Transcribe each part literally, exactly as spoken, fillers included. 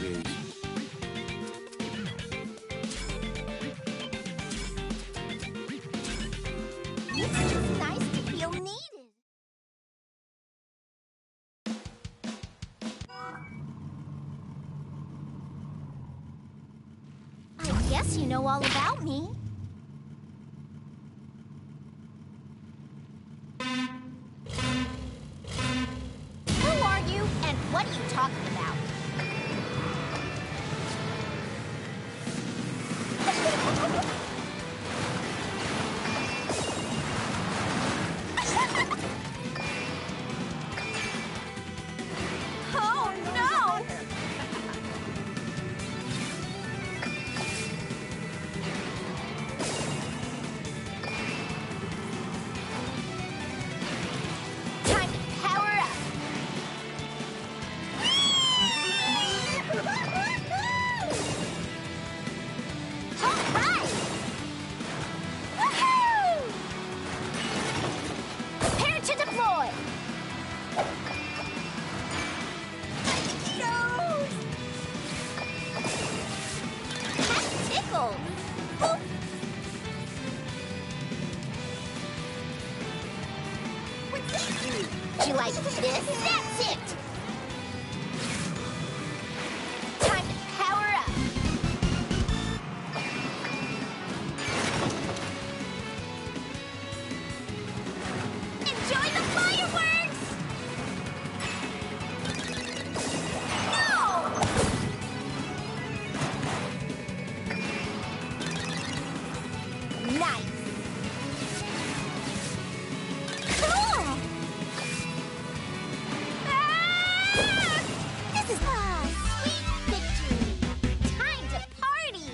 baby. It's nice to feel needed. I guess you know all about me. Who are you, and what are you talking about? Oh, no! Time to power up! All right! Woohoo! Prepare to deploy! No! That tickled! Oop. What's this? Do you like this? That's it! Time to power up! Enjoy the fireworks! No! Nice! Cool! Ah! This is a sweet victory! Time to party!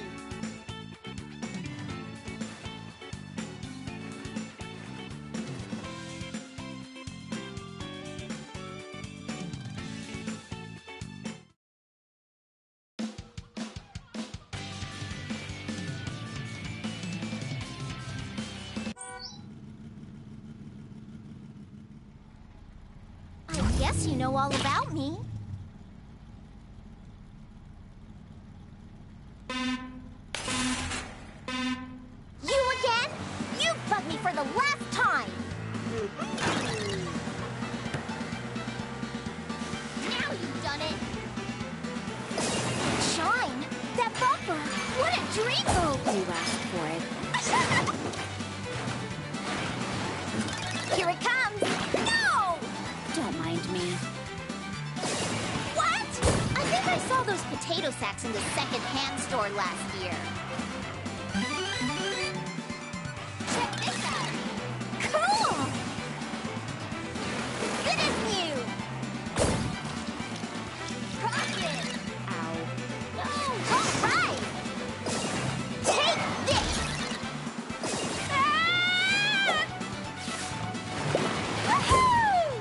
I guess you know all about me. You again? You bugged me for the last time! Now you've done it! Shine! That bumper! What a dreamboat! You asked for it. Here it comes! No! Don't mind me. What? I think I saw those potato sacks in the second-hand store last year. Check this out! Cool! Good as new! Rocket! Ow. All right! Take this! Ah! Woohoo!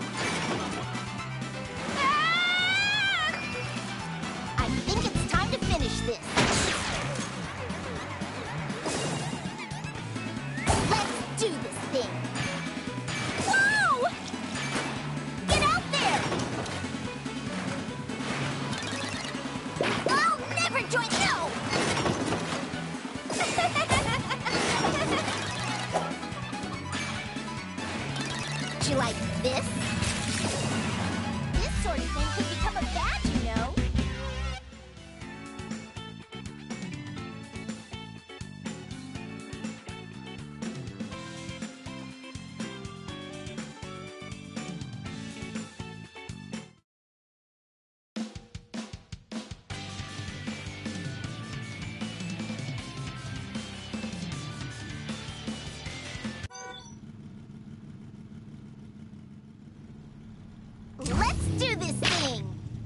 Ah! I think it's time to finish this. Let's do this thing. Whoa! Get out there! I'll never join. No! Do you like this? This sort of thing could become a badge, you know. Let's do this thing!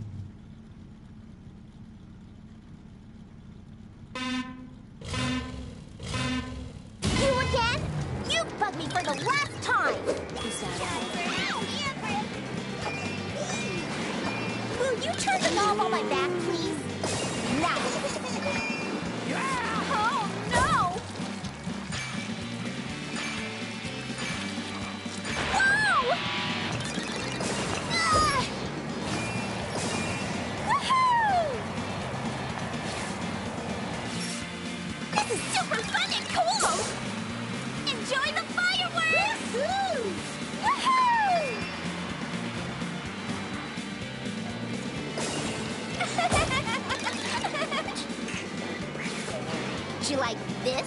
You again? You bugged me for the last time! Is that all? Will you turn the knob on my back, please? Nice! Oh, no! Whoa! Ah! Woohoo! Enjoy the fireworks! Woohoo! Woohoo! Do you like this?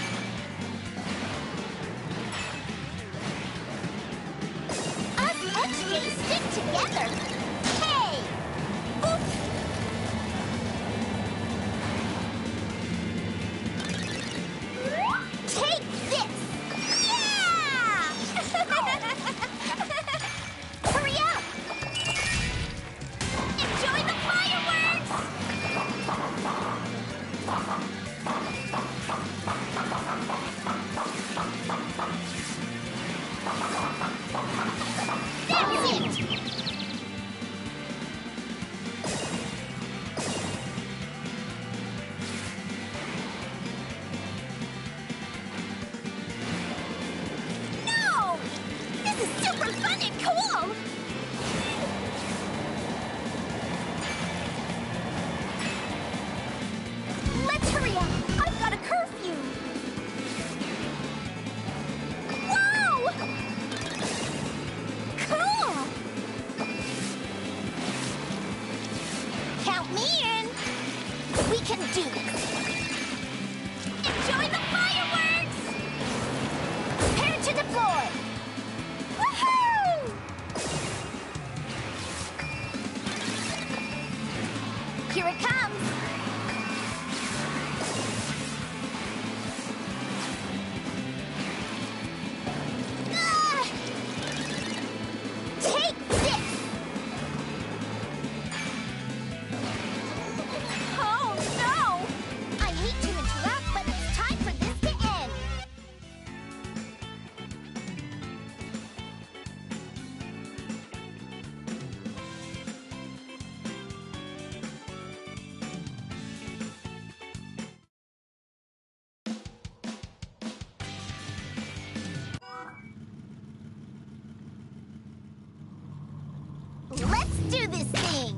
Us X Js stick together. Hey! Oop. Take this! Yeah! Hurry up! Enjoy the fireworks! That's it! No! This is super fun and cool! Let's hurry up! I've got a curfew! Whoa! Cool! Count me in! We can do this! Enjoy the fireworks! Prepare to deploy! Woohoo! Here it comes! Ah! Take this! Oh no! I hate to interrupt, but it's time for this to end. Let's do this thing!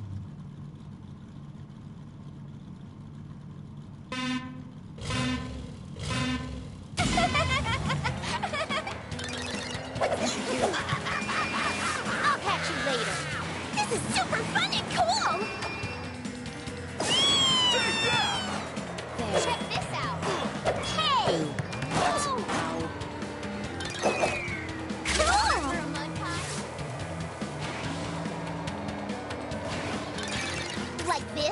I'll catch you later. This is super fun and cool! There. Check this out! Hey! Ow. Cool! For a mud pie? Like this?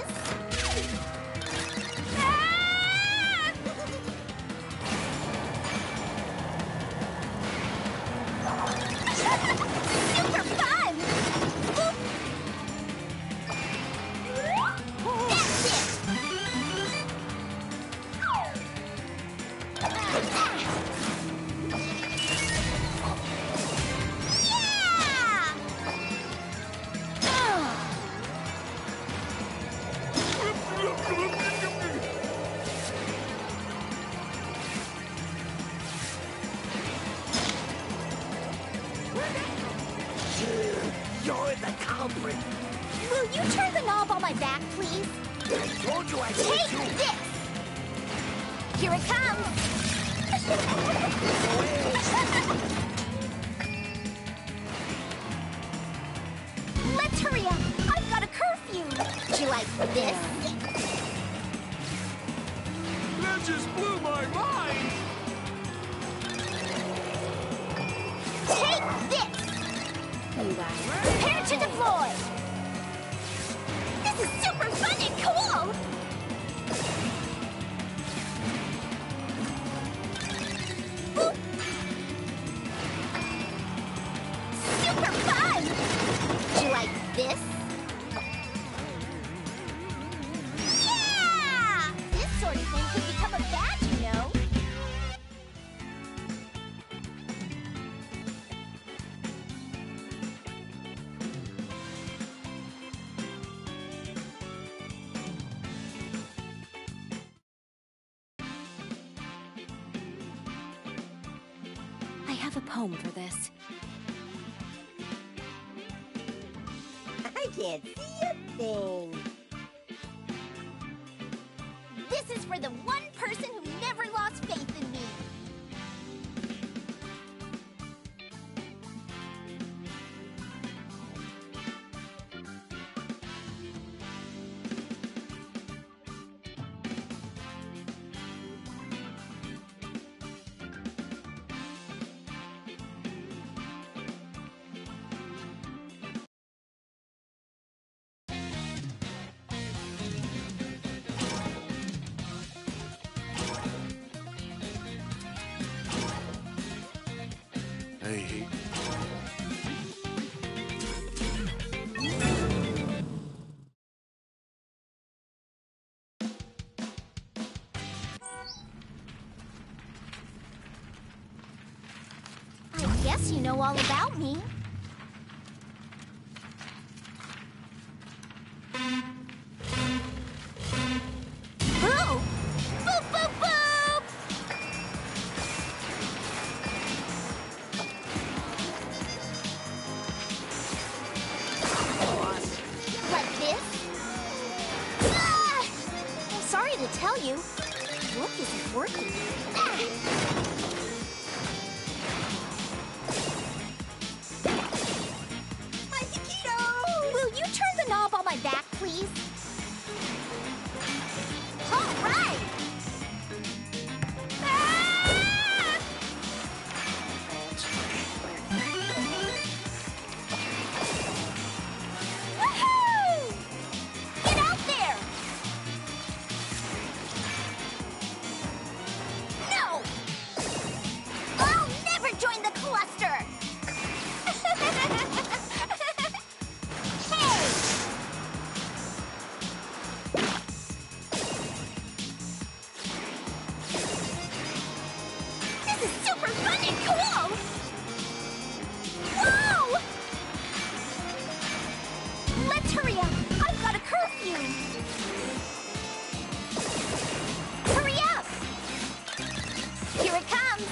Ah! Super fun! That's it! Yeah! You're the culprit. Will you turn the knob on my back, please? I told you I Take hate you. this! Here it comes! Let's hurry up! I've got a curfew! Do you like this? That just blew my mind. Take this! You guys. Prepare to deploy! This is super fun and cool! Boop. Super fun! Do you like this? Yeah! This sort of thing could become a badge, you know? I have a poem for this. I can't see a thing. This is for the one person who never lost faith in me. guess you know all about me. Boop! Boop, boop, boop! Like this? Ah! I'm sorry to tell you, the look isn't working. Ah! My taquito! Will you turn the knob on my back, please? All right! Ah! Woohoo! Get out there! No! I'll never join the cluster! Hey! This is super fun and cool! Whoa! Let's hurry up! I've got a curfew! Hurry up! Here it comes!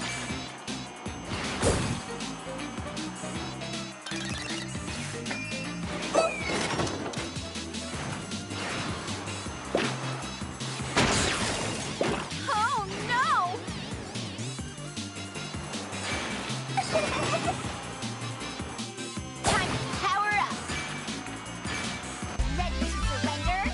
Oh no! Time to power up! Ready to surrender?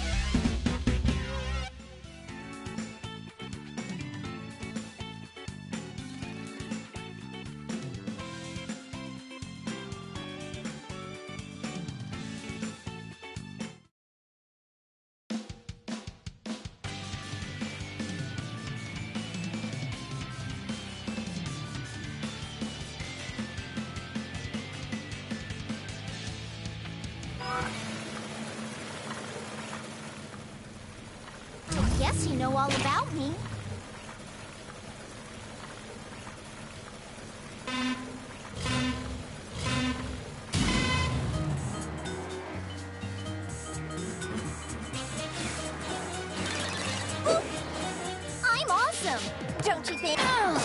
Guess you know all about me. Ooh, I'm awesome, don't you think? Whoa!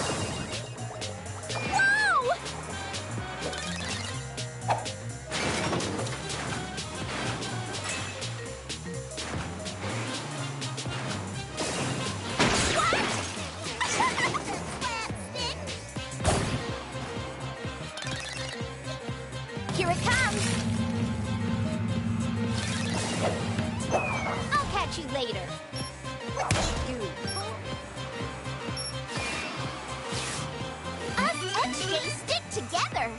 Here it comes! I'll catch you later. What's he do? Us X J stick together!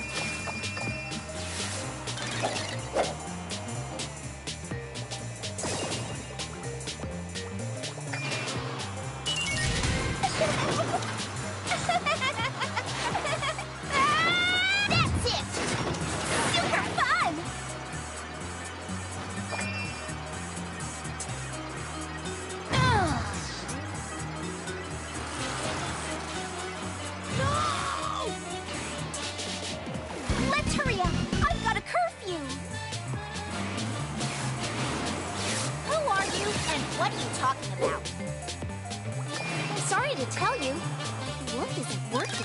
That's it! Super fun! Ugh. No! Let's hurry up! I've got a curfew! Who are you and what are you talking about? I'm sorry to tell you, the look isn't working.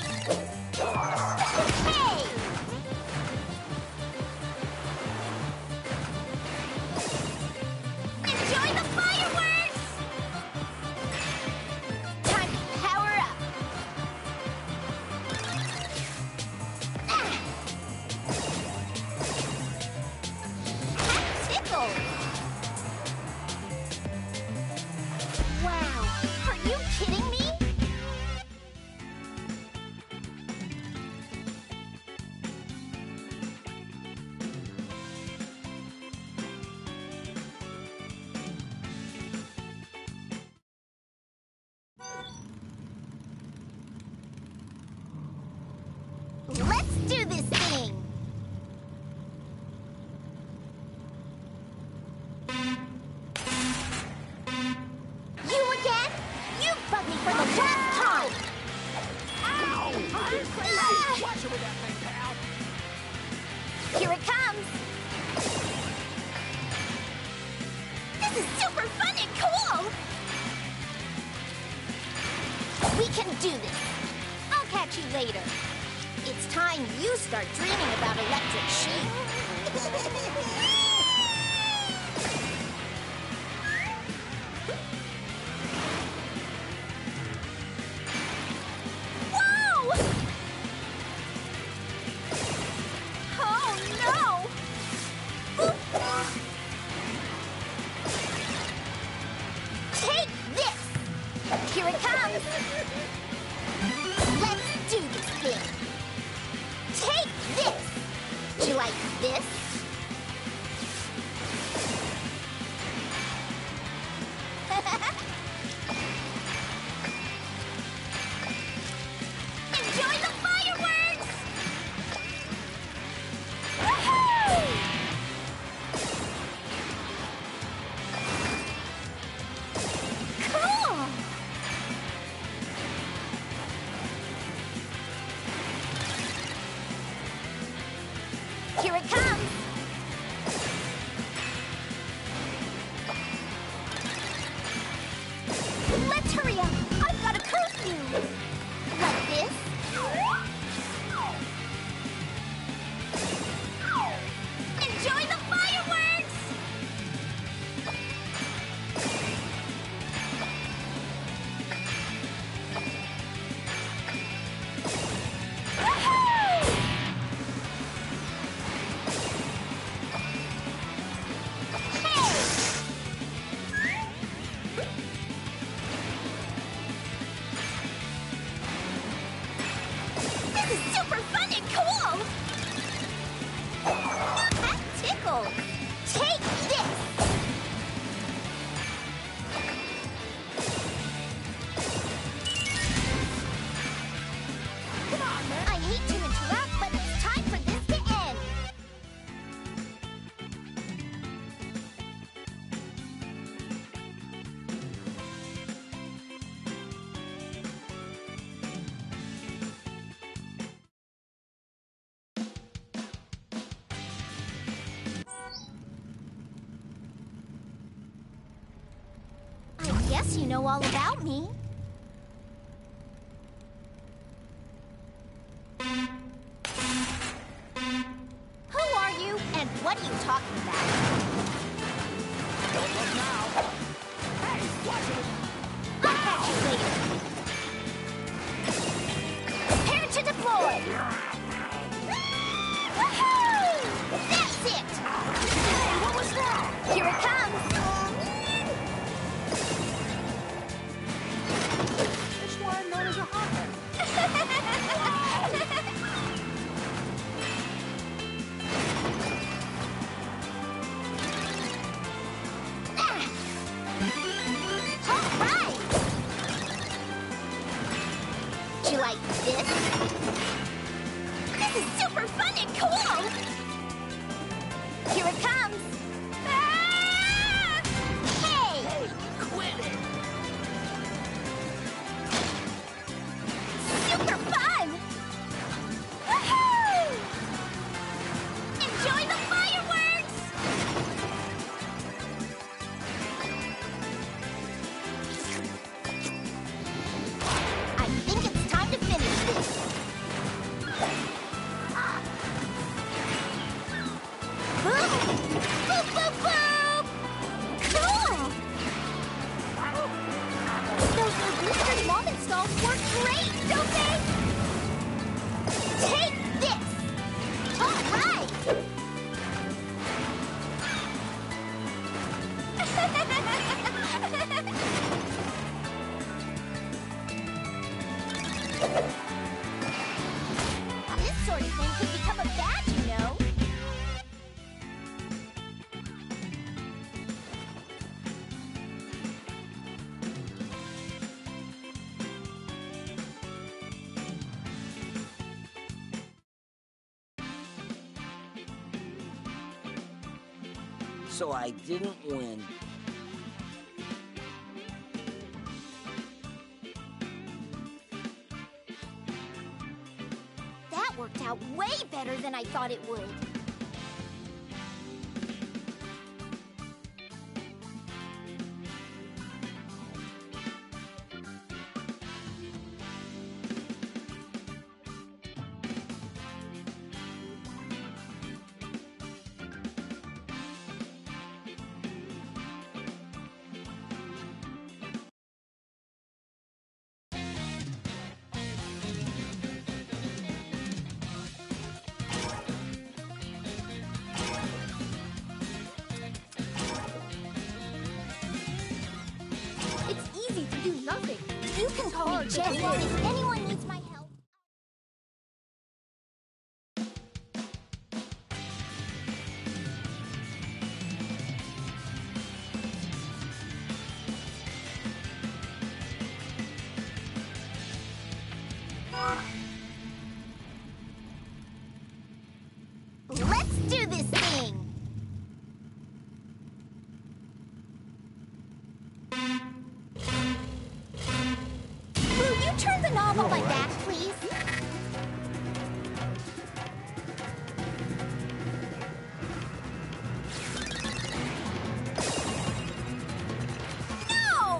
Hey! Enjoy the fireworks! Time to power up! Ah! That tickled! Wow, are you kidding me? do this. I'll catch you later. It's time you start dreaming about electric sheep. Whoa! Oh, no! Take this! Here it comes! Let's do this thing! Take this! Do you like this? Enjoy the fireworks! Woohoo! Cool! Here it comes! Let's hurry up! I've got a curfew! Like this? Enjoy the fireworks! Woohoo! This is super fun and cool! That tickled! Take this! Come on, man! I hate to interrupt, but it's time for this to end! I guess you know all about me. Who are you, and what are you talking about? Don't look now. Hey, watch it. I'll catch you later. Prepare to deploy! Woohoo! That's it! Hey, what was that? Here it comes! It's why I'm known as a hothead. All right! Do you like this? This is super fun and cool! Here it comes! Ah! Hey! Hey, quit it. Super fun! Woohoo! Enjoy the fireworks! I think it's time to finish this. Boom! Boop, boop, boop! Cool! Those blistered mom installs work great, don't they? Take this! All right! This sort of thing could become a badge, you know. So I didn't win. That worked out way better than I thought it would. I just, if anyone needs my help. Let's do this thing! Will you turn the knob on my back, please? No!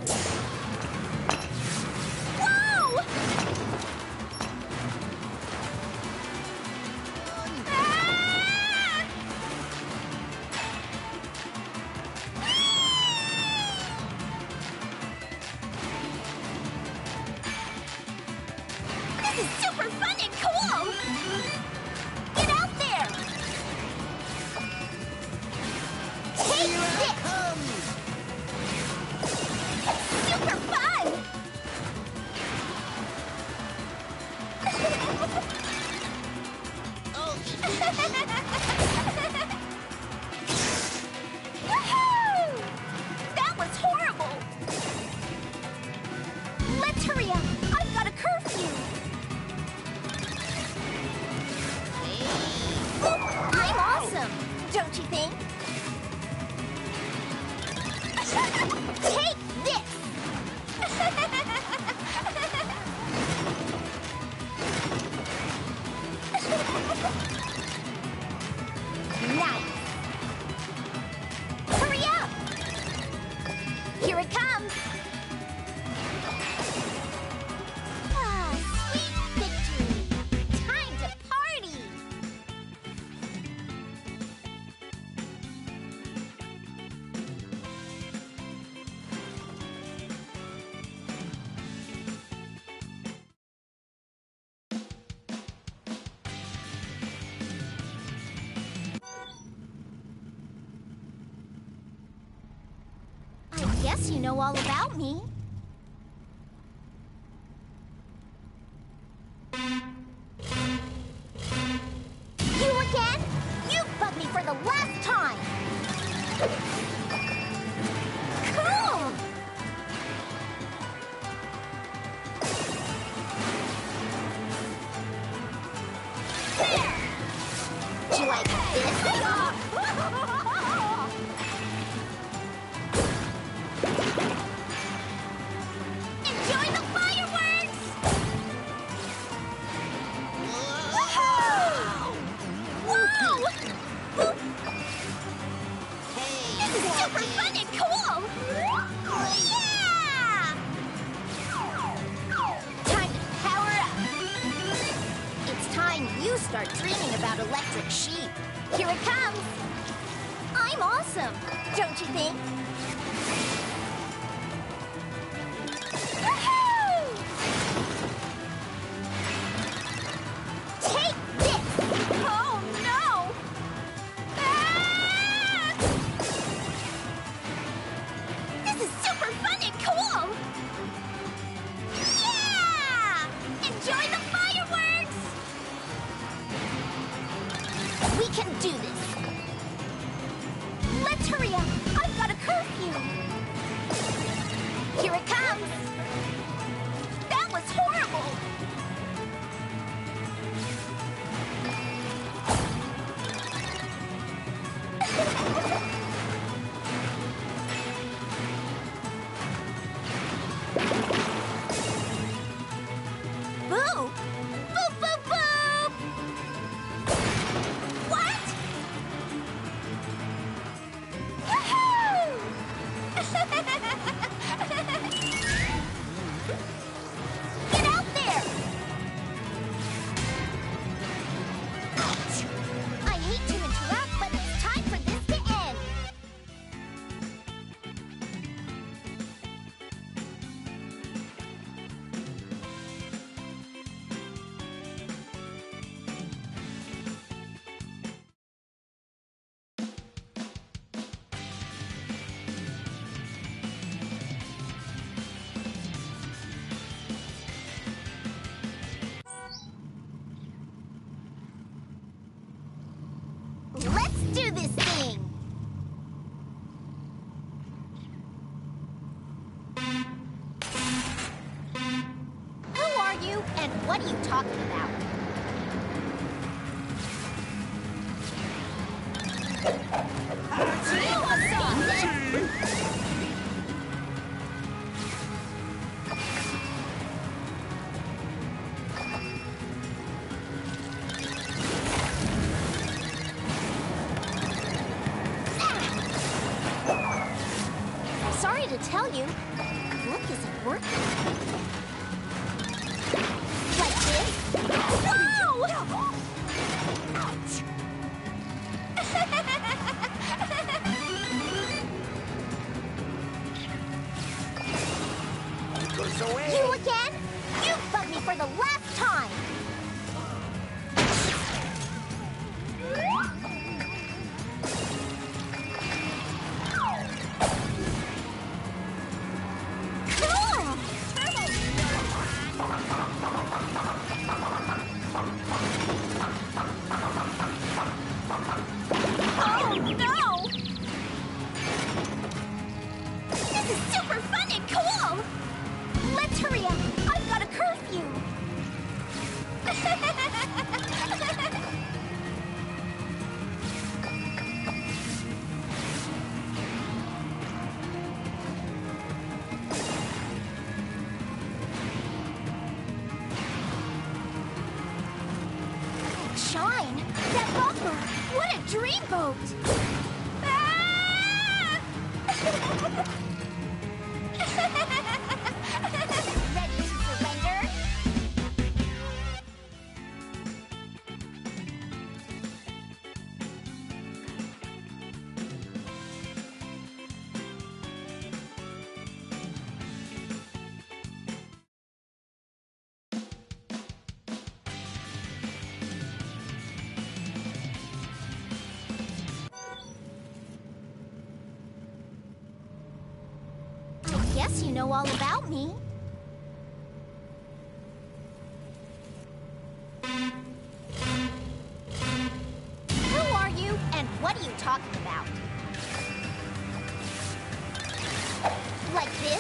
Whoa! Ah! This is super fun and cool! Get out there! Take this! Super fun! Woohoo! That was horrible! Let's hurry up! I've got a curfew! I'm awesome, don't you think? Take this! Nice! Hurry up! Here it comes! Ah, sweet victory! Time to party! I guess you know all about me. You again? You bugged me for the last time! Cool! There! Do you like this? Enjoy the fireworks! Woohoo! Whoa! This is super fun and cool! Yeah! Time to power up! It's time you start dreaming about electric sheep. Here it comes! I'm awesome, don't you think? Woohoo! Take this! Oh no! Ah! This is super fun and cool! Yeah! Enjoy the fireworks! We can do this! Let's hurry up! I've got a curfew! Here it comes! That was horrible! Boo! Boop, boop, boop! What? Woohoo! Get out there! Ouch! I hate to interrupt, but it's time for this to end. what are you talking about? Sorry to tell you, look isn't working. Like this? Whoa! Ouch! Goes away. You again? You bugged me for the last time! Cool! Oh no! This is super fun and cool! Let's hurry up! I've got a curfew! Shine! That bumper! What a dreamboat! Ah! Ready to surrender? I guess you know all about me. Who are you, and what are you talking about? Like this?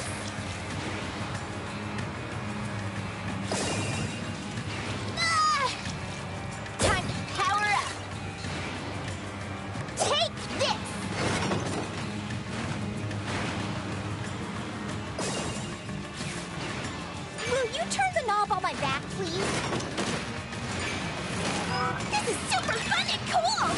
Ah! Time to power up! Take this! Will you turn the knob on my back, please? This is super fun and cool!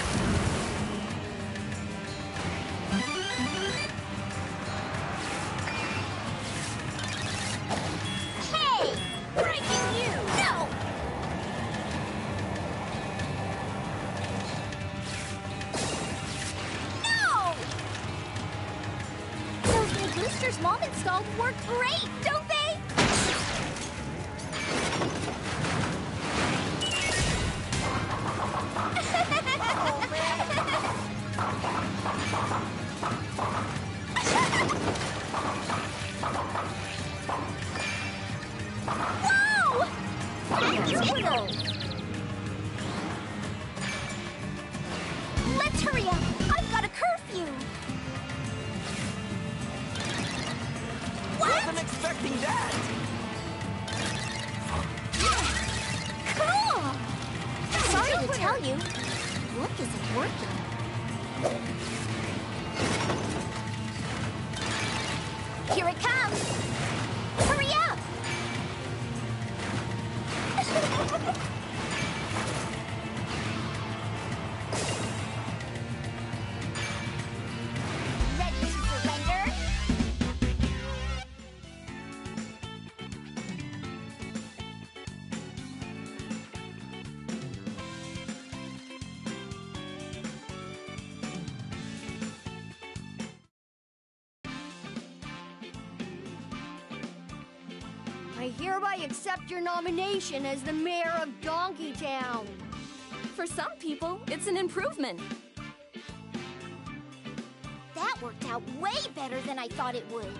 Hey! Breaking you! No! No! Those new boosters Mom installed work great, don't they? Whoa! Beautiful! Let's hurry up! I've got a curfew! Wasn't What? expecting that. Cool! Sorry to tell you, look isn't working. Here it comes! Hurry up! Ready to surrender? I hereby accept your nomination as the mayor of Donkey Town. For some people, it's an improvement. That worked out way better than I thought it would.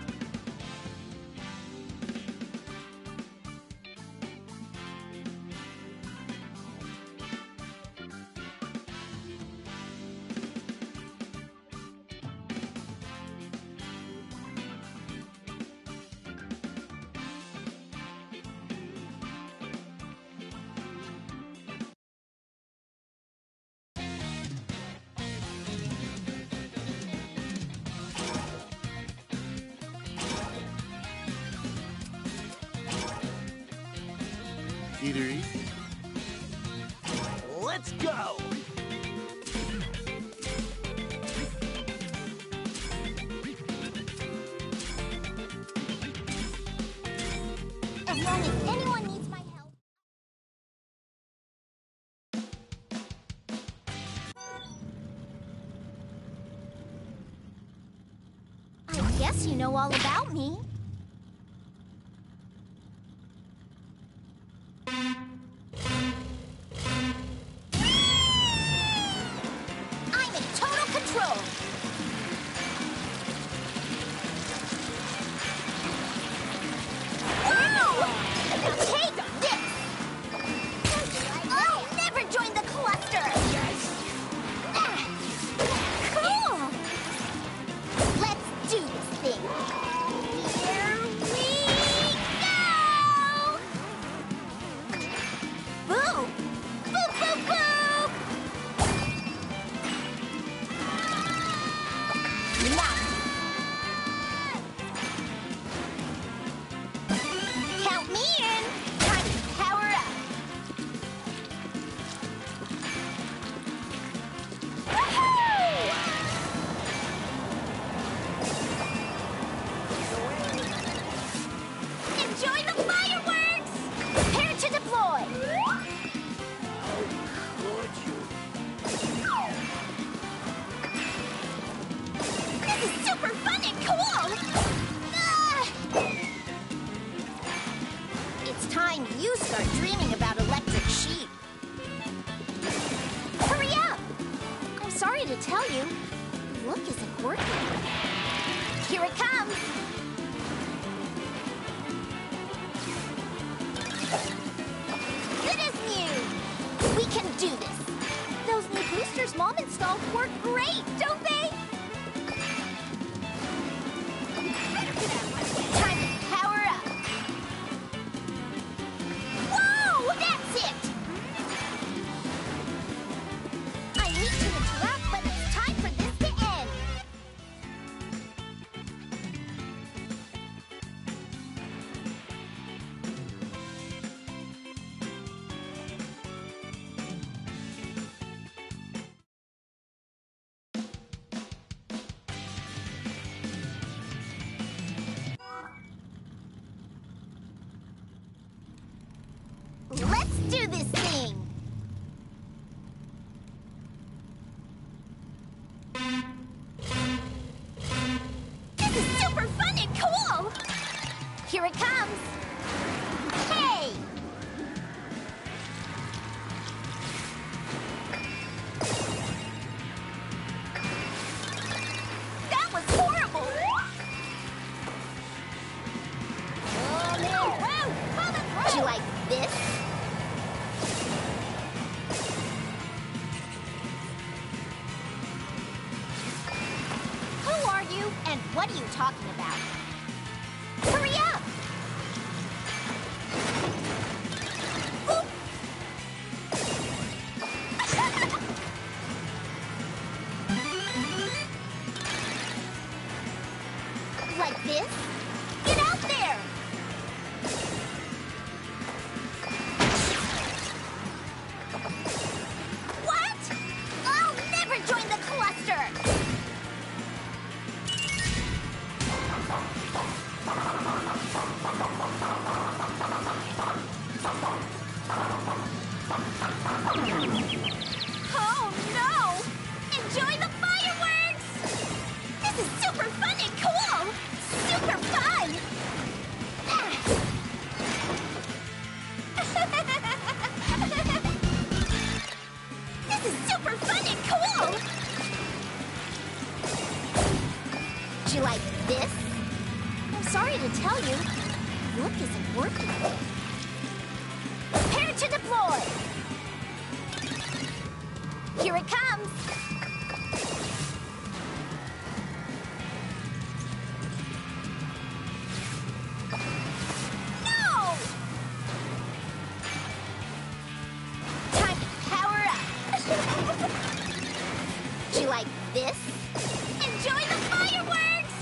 Eatery. Let's go! As long as anyone needs my help. I guess you know all about me. I'm in total control. Take this! I'll never join the cluster! Ah, cool! Let's do this thing. Here we go! Boo! Boo, boo, boo! Now. Count me in! Time to power up! Woohoo! Enjoy the fireworks! Prepare to deploy! This is super fun and cool! Ah! It's time you start dreaming about electric sheep. Hurry up! I'm sorry to tell you, the look isn't working. Here it comes! It is new! We can do this! Those new boosters Mom installed work great, don't they? Time to power up! Whoa! That's it! I hate to interrupt, but it's time for this to end. Let's do this thing! This is super fun and cool! Here it comes! Hey! That was horrible! Oh, no! Whoa! Do you like this? Who are you, and what are you talking about? Hurry up! Oop. Like this? Get out there! What? I'll never join the cluster! Oh no! Enjoy the fireworks! This is super fun and cool! Super fun! Ah. This is super fun and cool! Do you like this? I'm sorry to tell you, the look isn't working. Prepare to deploy! Here it comes! No! Time to power up! Do you like this? Enjoy the fireworks!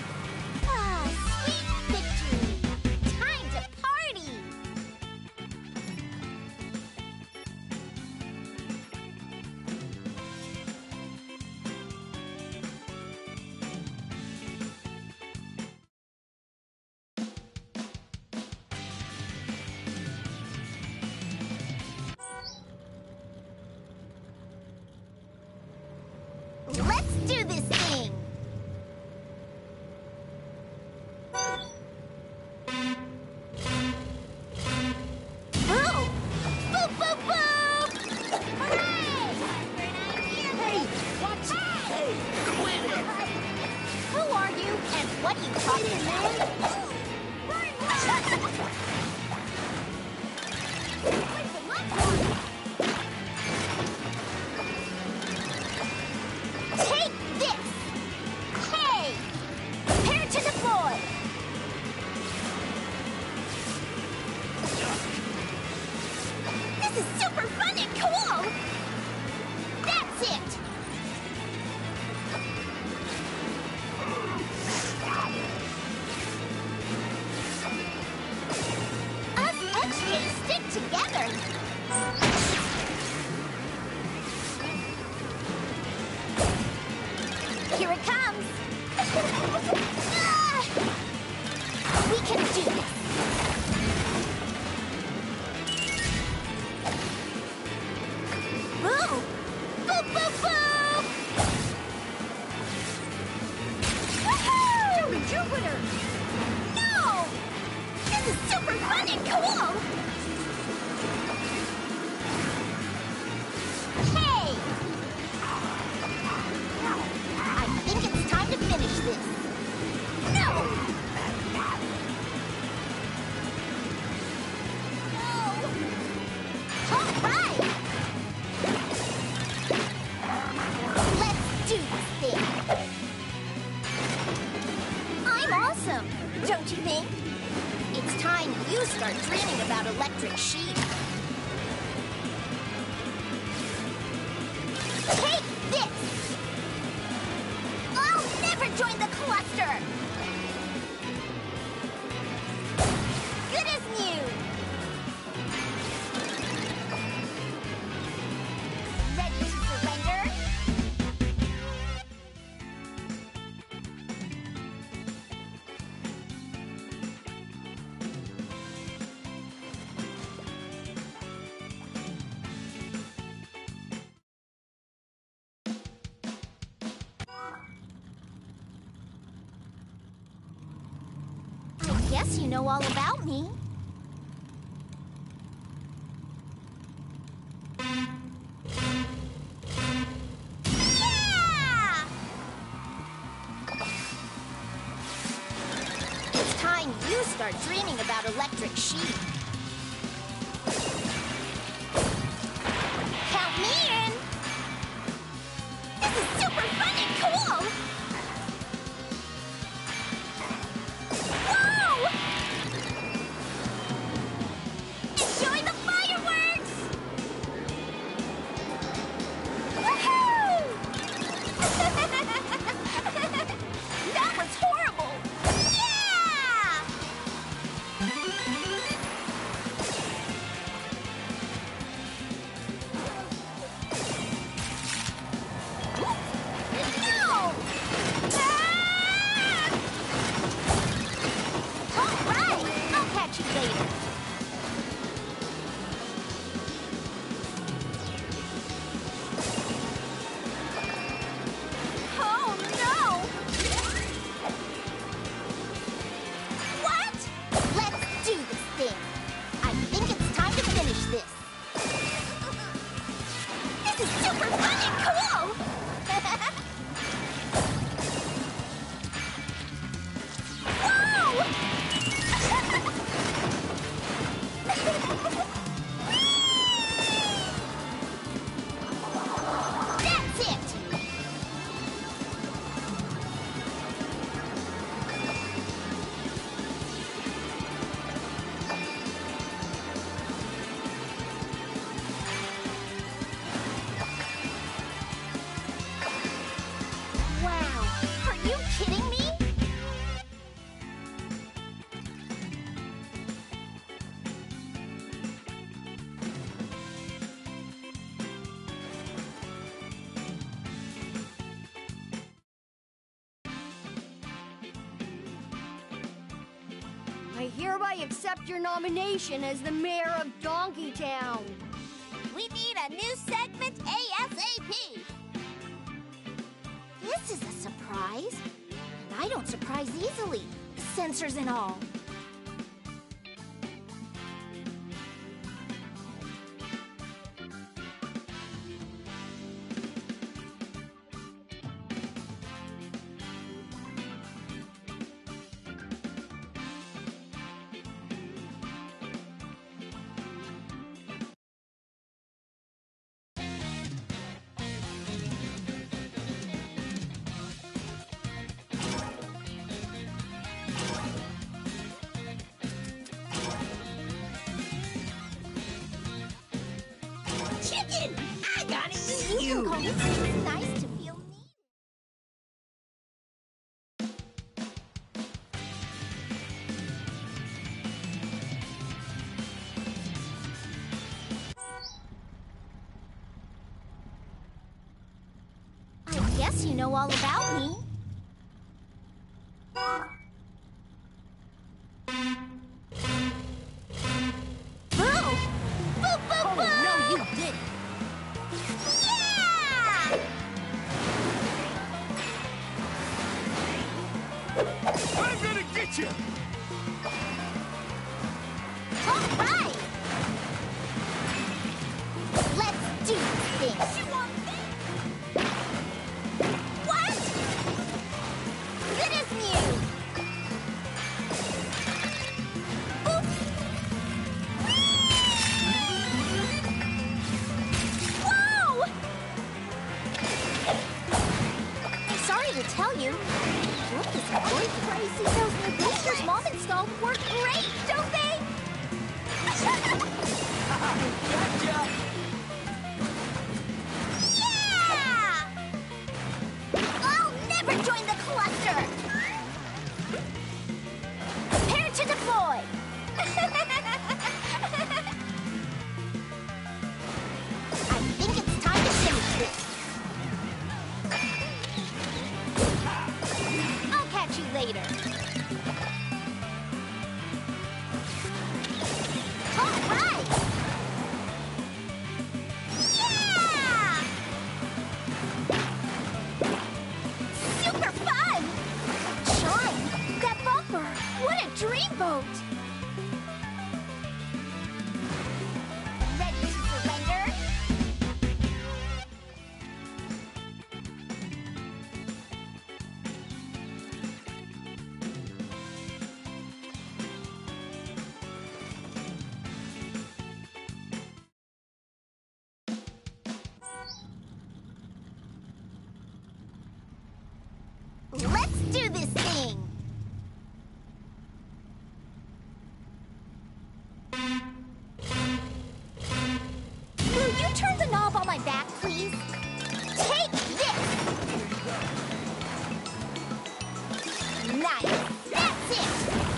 Ah, sweet victory! Time to party! Let's do this thing! Boom! Boop, boop, boop! Hooray! Hey, what's... Hey, quit it! Who are you, and what are you talking about? Take this! Hey! Prepare to deploy! This is super fun and cool! That's it! Us extras stick together! Here it comes! Ah! We can do this! Boom! Boop, boop, boop! Woohoo! Jupiter! No! This is super fun and cool! Hey! I think it's time to finish this. No! No! All right! Let's do this thing. I'm awesome, don't you think? It's time you start dreaming about electric sheep. Take this! I'll never join the cluster! Good as new! Ready to surrender? I guess you know all about me. Yeah! It's time you start dreaming about electric sheep. Count me in! This is super fun and cool! Whoa! Enjoy the fireworks! Woohoo! That was horrible! Yeah! No! Ah! All right, I'll catch you later. Oh no! What? Let's do this thing. I think it's time to finish this. This is super fun and cool! Whoa! That's it! Wow, are you kidding me? I hereby accept your nomination as the mayor of Donkey Town. We need a new segment ASAP. This is a surprise. And I don't surprise easily, sensors and all. Chicken! I gotta eat You you! can call me. It's nice to feel needed. I guess you know all about me. Boo! Boo, boo, boo! No, you didn't! Yeah! I'm gonna get you! All right! Let's do this thing. You want this? What? Good as new. Oop. Whoa! I'm sorry to tell you. What is going crazy? Those new boosters Mom installed work great, don't they? Gotcha! Yeah! I'll never join the cluster! Prepare to deploy! I think it's time to finish this. I'll catch you later. All right! Yeah! Super fun! Shine! That bumper! What a dreamboat! Ready to surrender? Let's do this thing! Will you turn the knob on my back, please? Take this! Nice! That's it!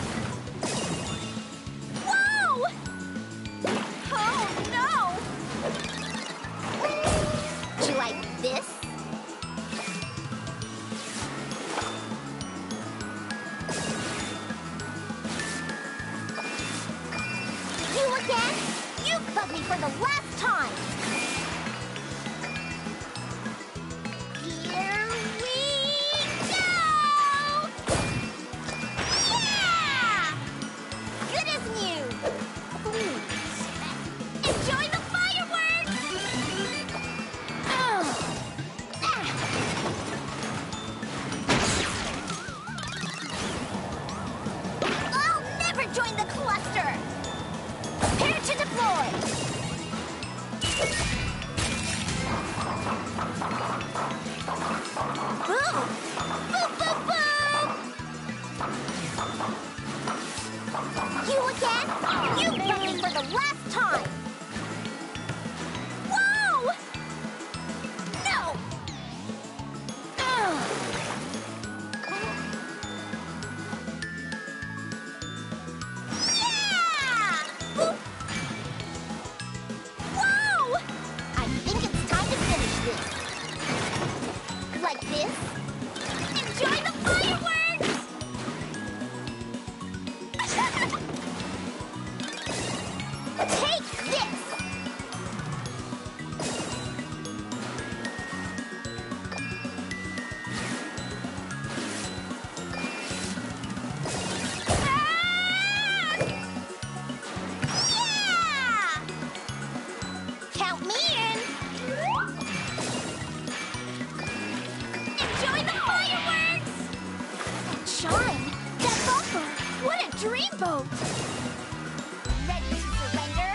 Whoa! Oh, no! Do you like this? You again? You bugged me for the last time! Here we go! Yeah! Good as new! Ooh. Enjoy the fireworks! Ugh. Ah. I'll never join the cluster! Prepare to deploy! Boom! Boom, boom, boom! You again? You bugged me for the last time! Whoa! No! Ugh. Yeah! Boop. Whoa! I think it's time to finish this. Like this? Enjoy the fireworks! Take this! boat. Ready to surrender?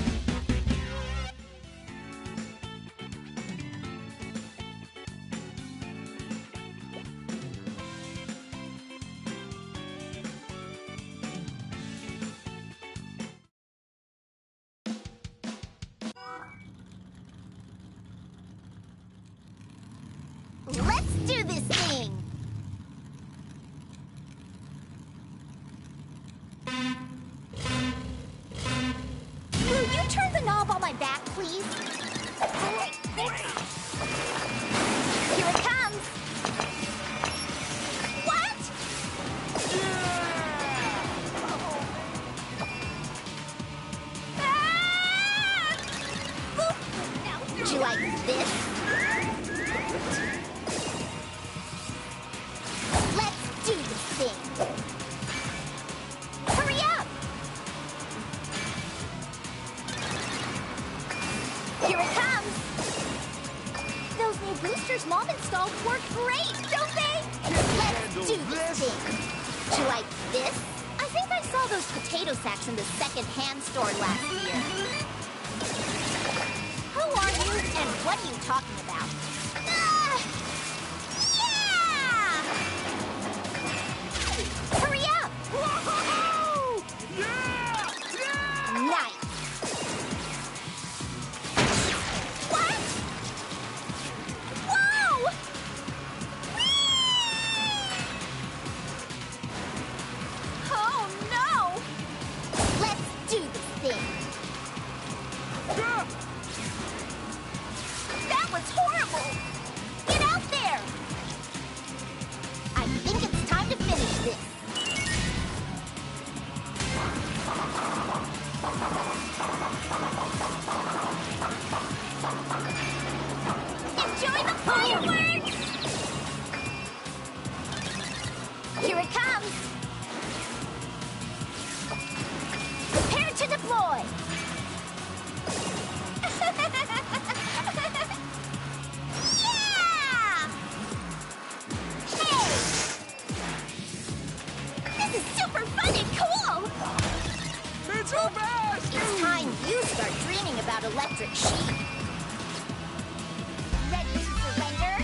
Let's do this thing! Will you turn the knob on my back, please? Here it comes! What? Ah! Oop. Would you like this? Let's do this thing! Hurry up! Here it comes! Those new boosters Mom installed work great, don't they? Let's do this thing! Would you like this? I think I saw those potato sacks in the second-hand store last year. Who are you, and what are you talking about? Ah! Yeah! Hurry up! Whoa! Yeah! Yeah! Nice! What? Whoa! Oh, no! Let's do this thing! Yeah! That was horrible! Get out there! I think it's time to finish this. Enjoy the fireworks! Here it comes! Prepare to deploy! Yeah! Hey! This is super fun and cool! It's so fast! It's time you start dreaming about electric sheep. Ready to surrender?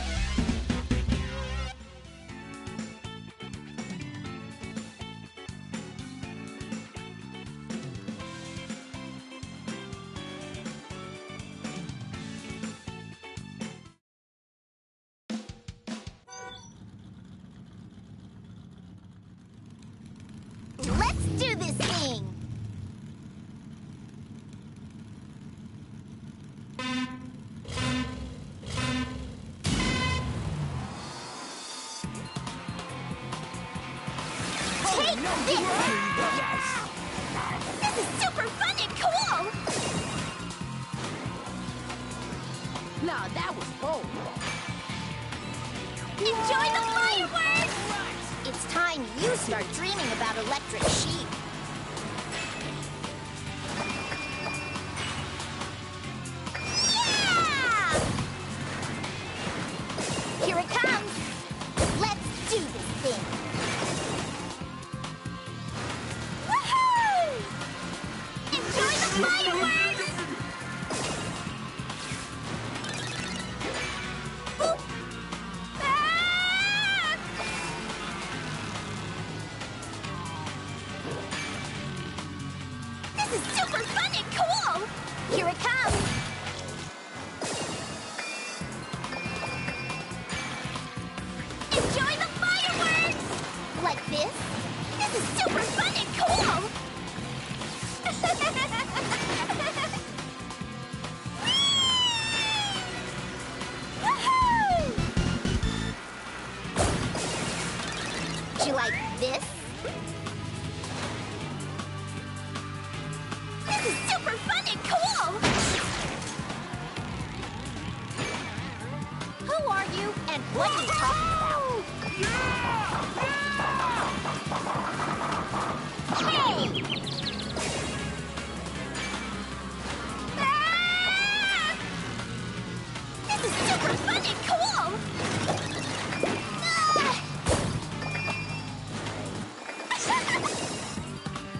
Let's do this thing! Take this! Yes! This is super fun and cool! Now that was bold. Enjoy the fireworks! It's time you start dreaming about electric sheep. Yeah! Here it comes! Let's do this thing! Woohoo! Enjoy the fireworks! Boop! Ah! This is super fun and cool! Here it comes! Enjoy the fireworks! Like this? This is super fun and cool! Woohoo! Do you like this? This is super fun and cool! Who are you, and what are you talking about? Hey! Ah! This is super fun and cool! Ah!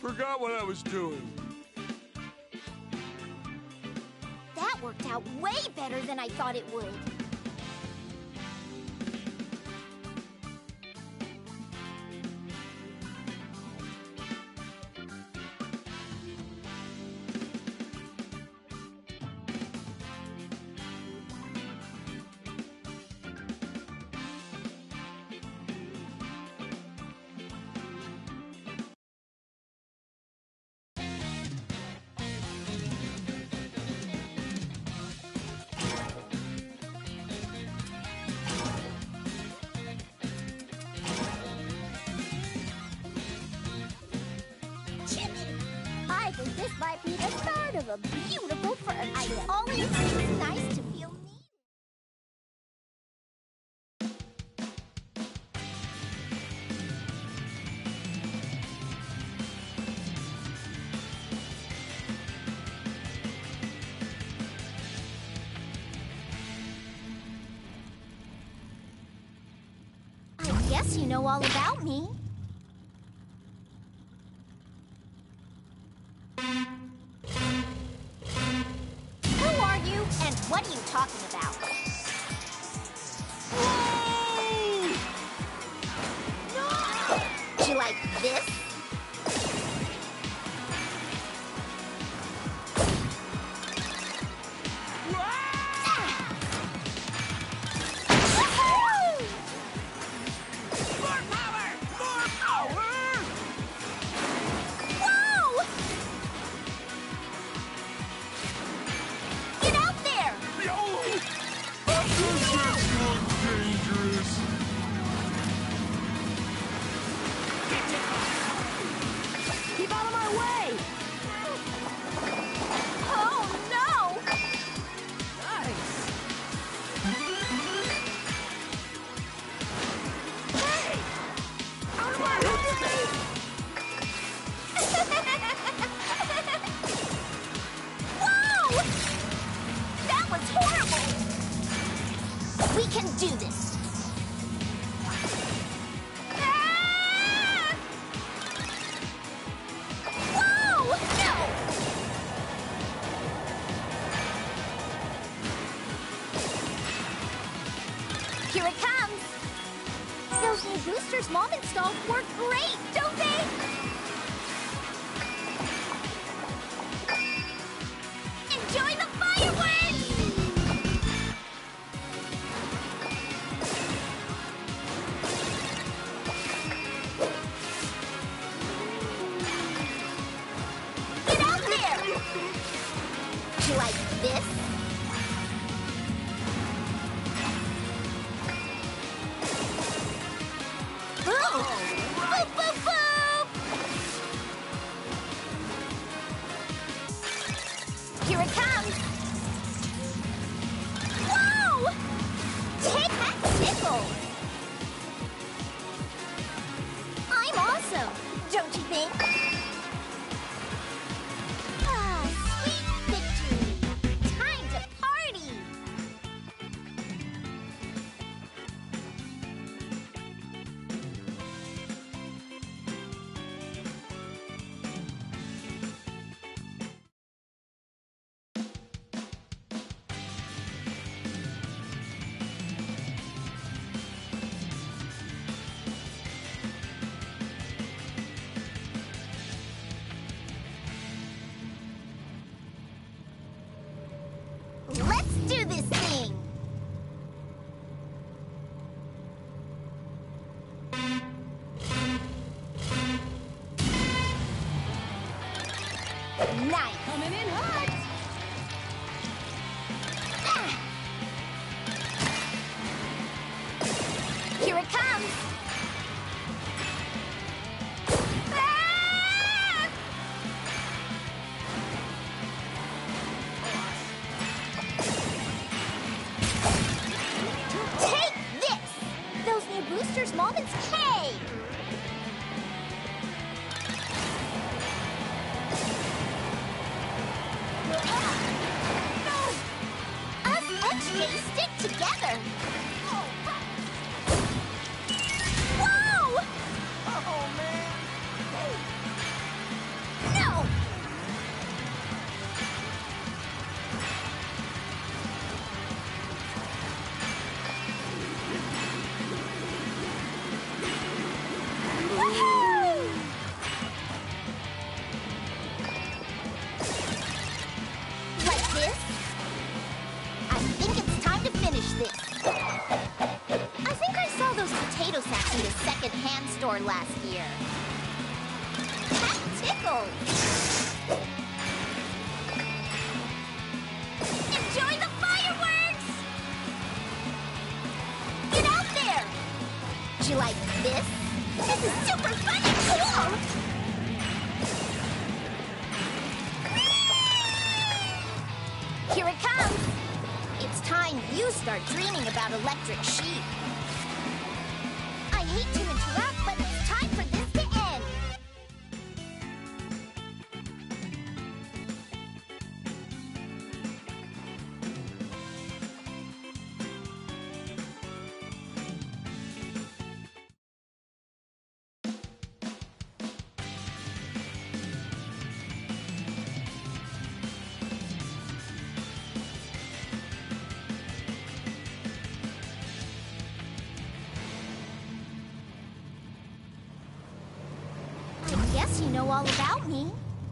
forgot what I was doing. That worked out way better than I thought it would. I think this might be the start of a beautiful friendship. It always seems nice to feel needed. I guess you know all about me. And what are you talking about? Whoa! No! Do you like this? More power! More power! Whoa! Get out there! This is dangerous. Keep out of my way! Oh, no! Nice! Hey! Out of my way! Whoa! That was horrible! We can do this! Ah! Whoa! No! Here it comes! Those new boosters Mom installed work great, don't they? Enjoy the fireworks! Get out there! Do you like this? Boom! Boop, boop, boop! Here it comes! Whoa! Take that tickle! I'm awesome, don't you think? Ah, sweet victory! Time to party! Let's do this thing! Nice! Coming in hot! Ah! Here it comes! Ah! Take this! Those new boosters moments pay! second-hand store last year. That tickles! Enjoy the fireworks! Get out there! Do you like this? This is super fun and cool! Here it comes! It's time you start dreaming about electric sheep. I hate to interrupt, but it's time for this to end. I guess you know all about me.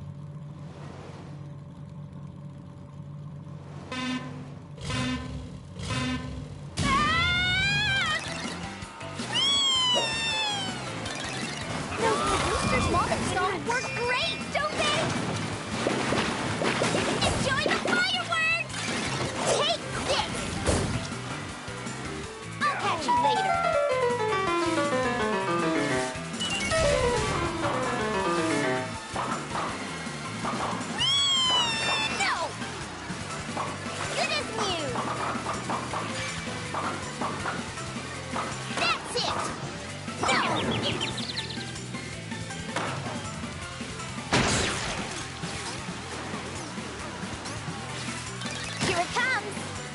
Those new boosters Mom installed work great, don't they? Enjoy the fireworks! Take this! I'll catch you later. No! Good as new! That's it! No! Here it comes!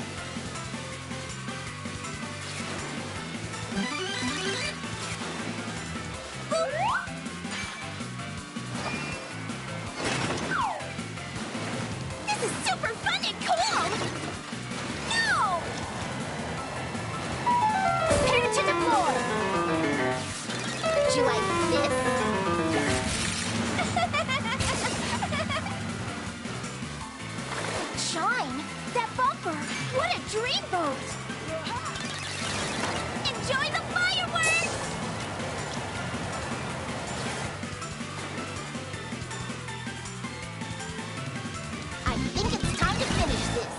This is super fun and cool! No! Prepare to deploy! Do you like this? Shine! That bumper! What a dreamboat! Enjoy the fireworks! I think it's time to finish this.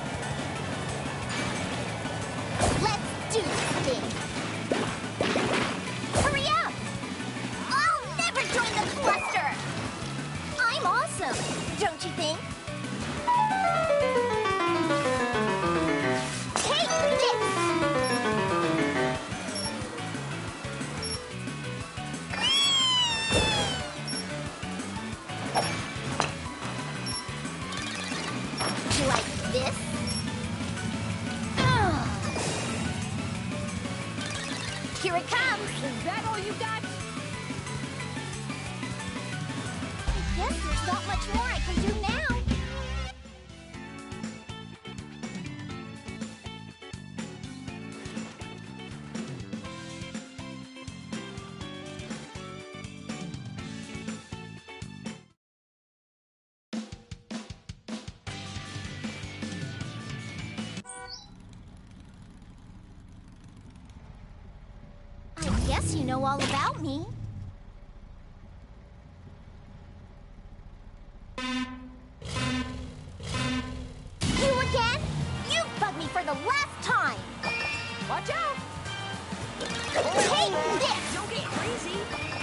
Let's do this thing. Hurry up! I'll never join the cluster! I'm awesome, don't you think? Take this! Do you like this? Ugh. Here it comes! Is that all you got? I guess there's not much more I can do now. I guess you know all about me. You again? You bugged me for the last time! Watch out! Take this! Don't get crazy!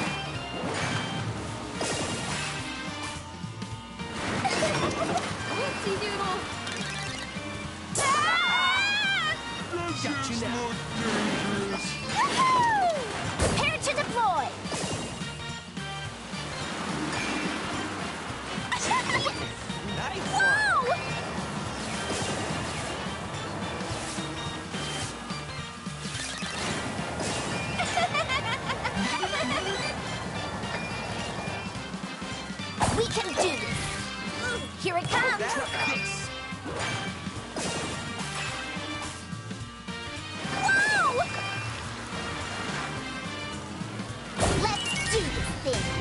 Whoopsie doodle! Ah! This Got you is now. look dangerous. Woohoo! Prepare to deploy! Nice Whoa! We can do this! Here it comes! This! Whoa! Let's do this thing!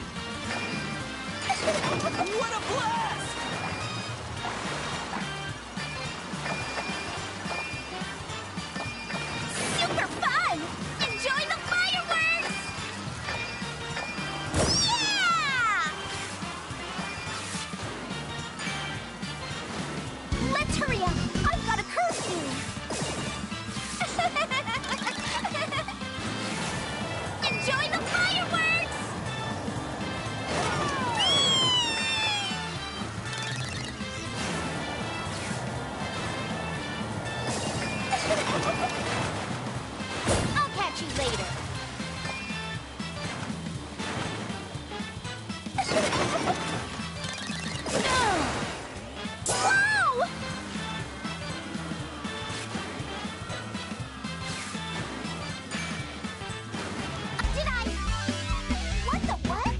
What a blast! Super fun! Enjoy the fireworks! Enjoy the fireworks! I'll catch you later. Whoa! Did I? What the what?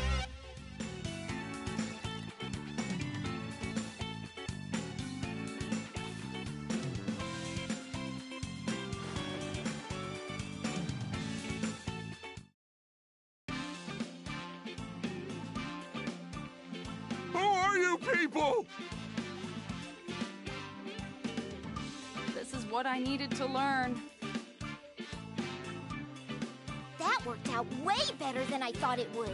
Who are you people? This is what I needed to learn. That worked out way better than I thought it would.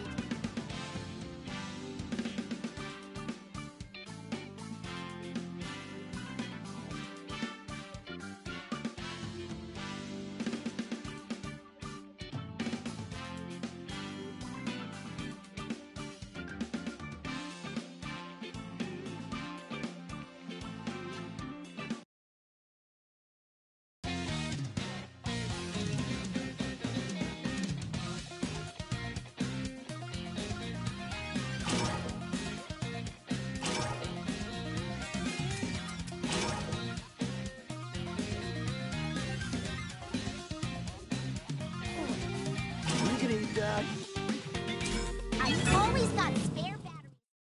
You can eat that. I've always got spare batteries.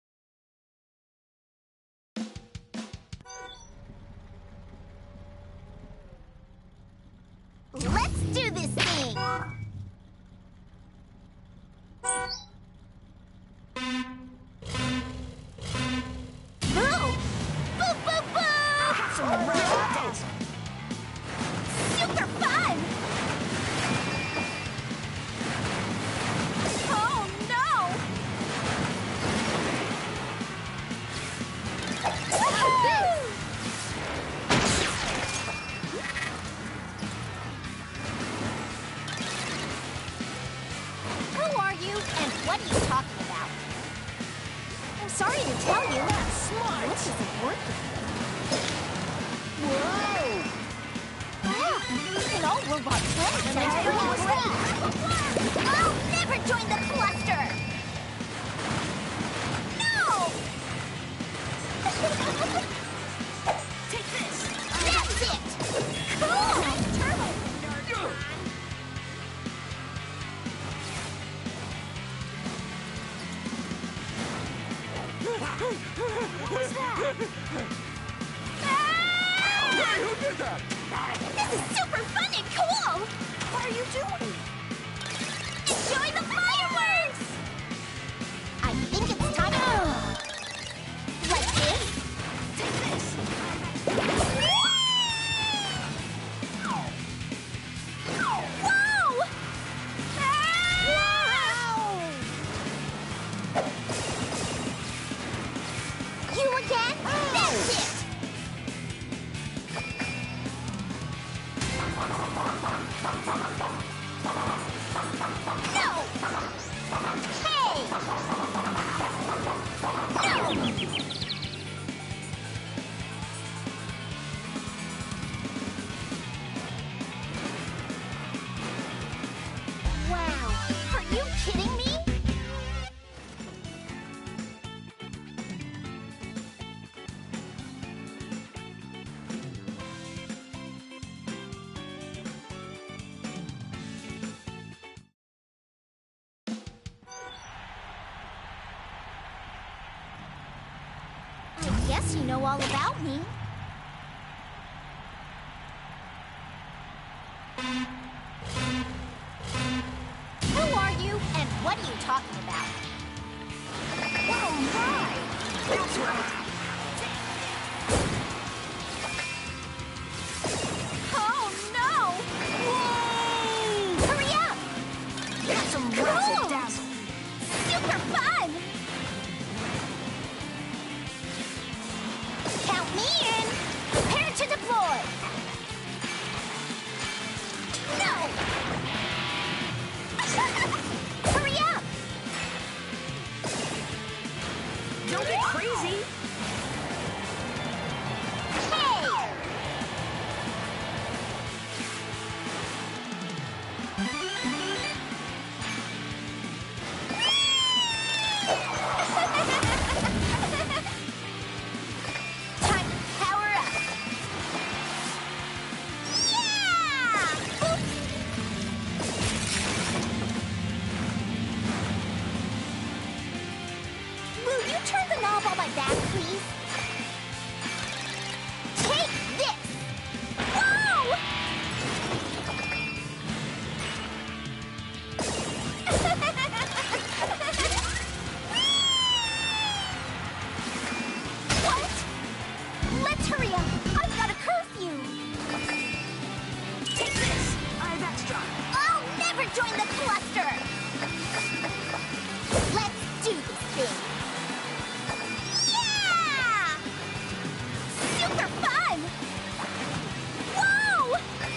Let's do this thing! Boo! Boo, boo, boo! Super fun! Oh no! Who are you, and what are you talking about? I'm sorry to tell you. That's smart. This isn't working. Whoa! Ah, an all robot planet center. I'll never join the cluster. No! Take this. That's it. Cool. Turbo. Hey, who did that? This is super fun and cool! What are you doing? Enjoy the fireworks! I think it's time to... Like this? Take this. Whoa! You again? That's it! No! Hey! No! Wow! Are you kidding me? I guess you know all about me. Who are you, and what are you talking about? Oh my! That's right. Oh no! Whoa! Hurry up! Got some Cool! razzle dazzle. Super fun! Count me in! Prepare to deploy! No! back, please? Take this! Whoa! What? Let's hurry up. I've got a curfew. Take this. I have extra. I'll never join the cluster. Let's do this thing. Yeah! Super fun! Whoa!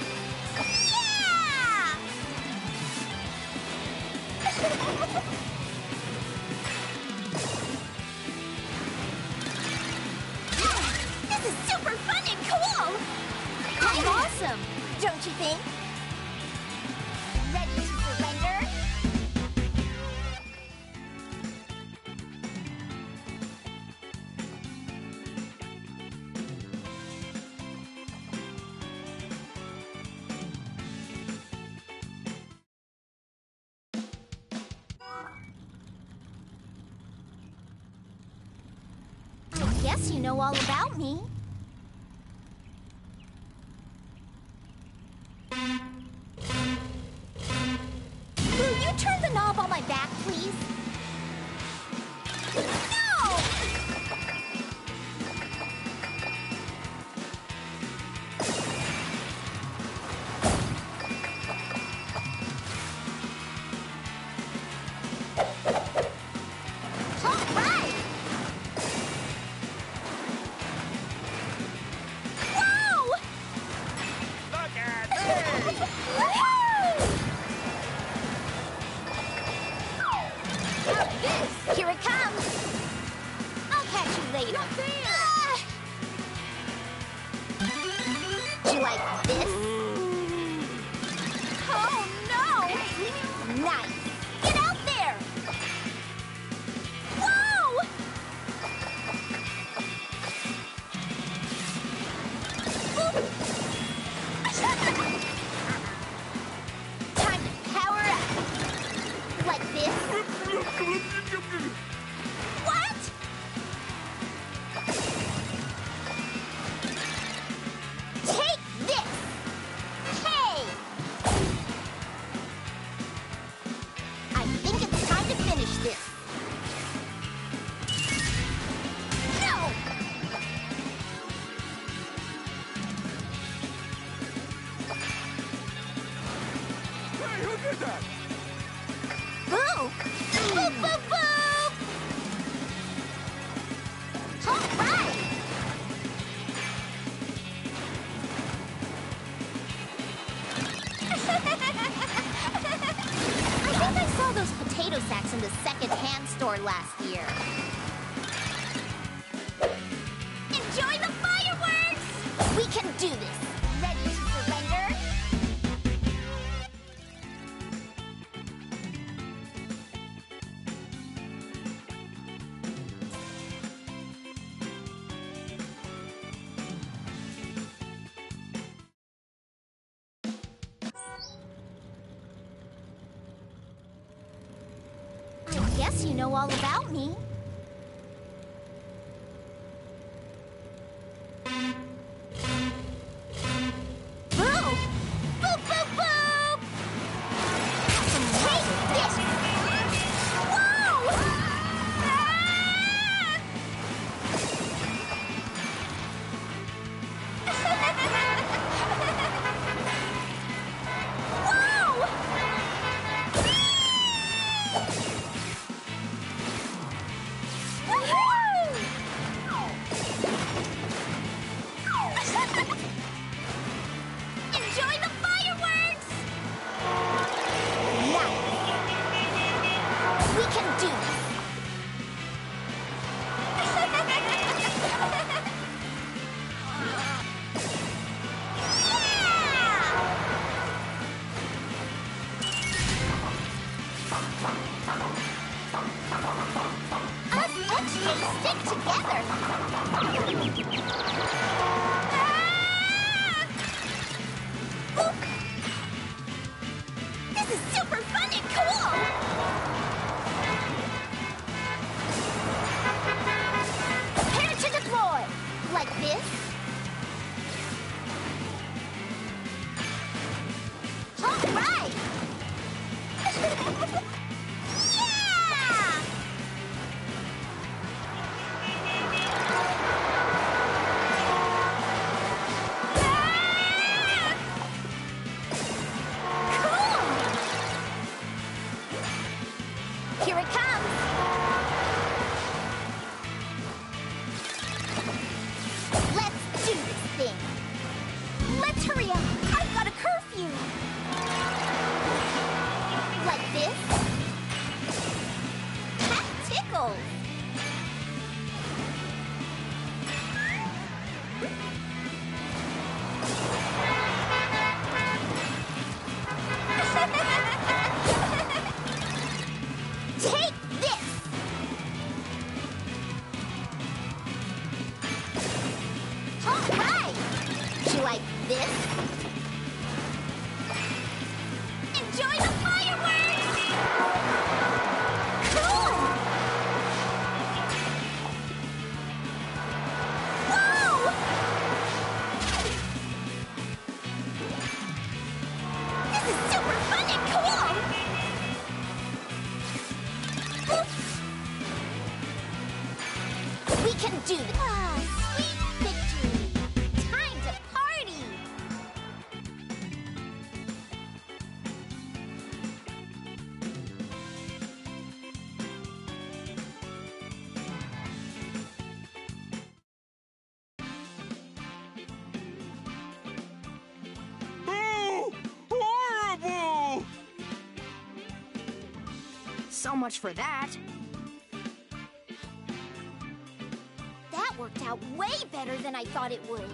Yeah! This is super fun and cool! I'm awesome, don't you think? Ready to surrender? I guess you know all about me. Will you turn the knob on my back, please? No! All right! Whoa! Look at me! Woohoo! This! Here it comes! I'll catch you later. Not fair! Do you like this? Oh, no! Nice! Get out there! Whoa! Time to power up! Like this? What? Take this! Hey! I think it's time to finish this. No! Hey, who did that? Boo! Boop, boop, boop! All right! I think I saw those potato sacks in the second-hand store last year. Enjoy the fireworks! We can do this! Ready to surrender? I guess you know all about me. Boop! Boop, boop, boop! Take this! Whoa! Whoa! Here it comes! Let's do this thing! Let's hurry up! I've got a curfew! Like this? That tickles! Take this! All right! Do you like this? Enjoy the fireworks! Cool! Whoa! This is super fun and cool! We can do this! Ah, sweet victory! Time to party! Oh, horrible! So much for that. That worked out way better than I thought it would.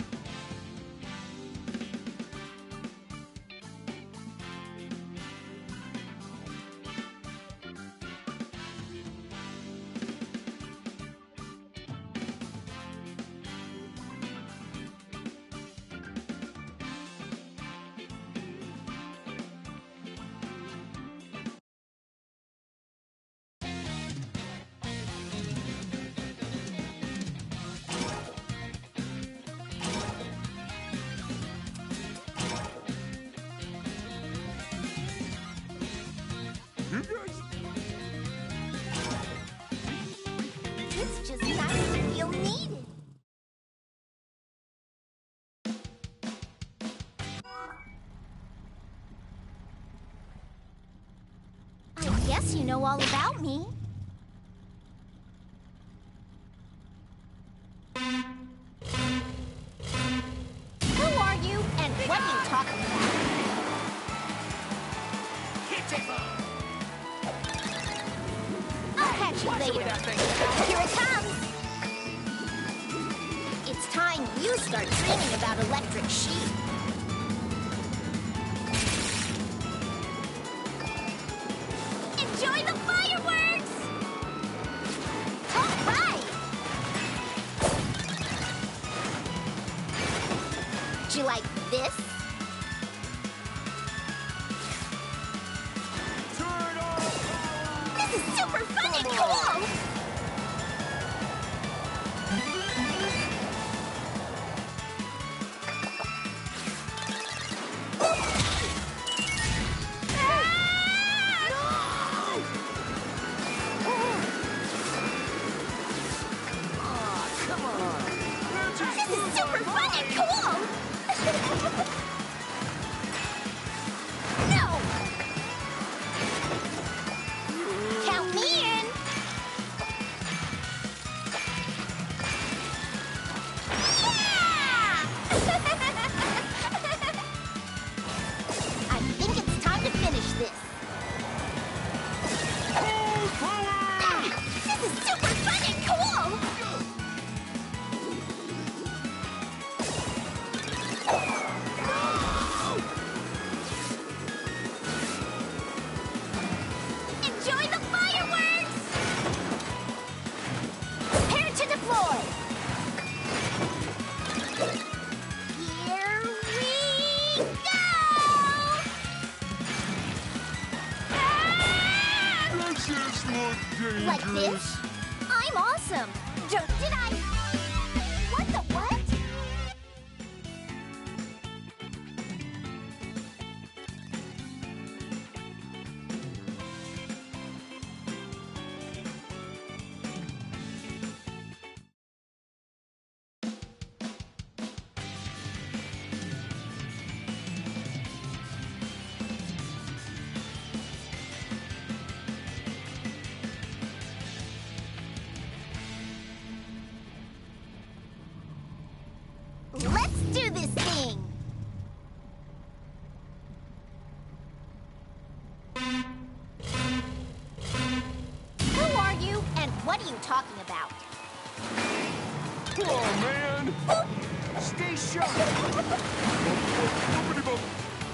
You guys... It's just nice to feel needed. I guess you know all about me. Who are you and what are you talking about? I'll catch you later. Here it comes. It's time you start dreaming about electric sheep. Enjoy the fireworks! All right! Do you like this? Turn off! This is super fun and cool! This is super fun and cool! No! Count me in! Yeah! I think it's time to finish this. Ah, this is super fun and cool! Enjoy the fireworks! Prepare to deploy! Here we go! Ah! Does this look dangerous? Like this? I'm awesome! Don't, did I? What the what? What are you talking about? Oh, man! Stay sharp! Bumpity bump.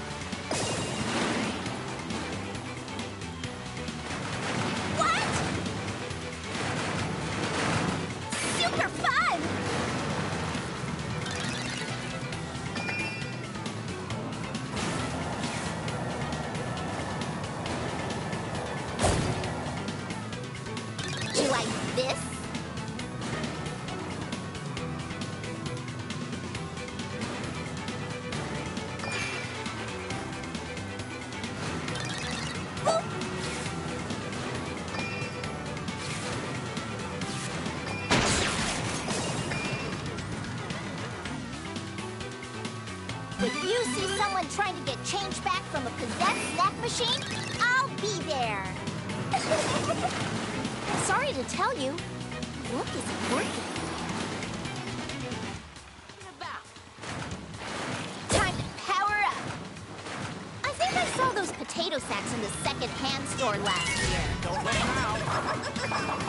What? Super fun! Do you like this? If you see someone trying to get change back from a possessed slot machine, I'll be there. Sorry to tell you, look isn't working. Time to power up. I think I saw those potato sacks in the second-hand store last year. Don't let him out.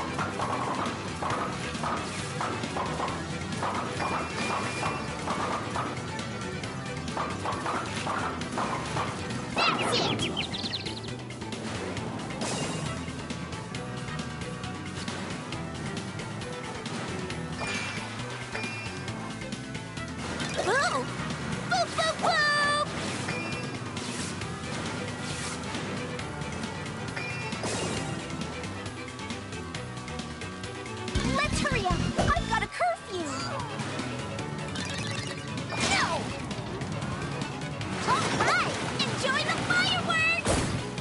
That's it! Boo! Boo, boo, boo! Let's hurry up! I've got a curfew! No! All right! Enjoy the fireworks!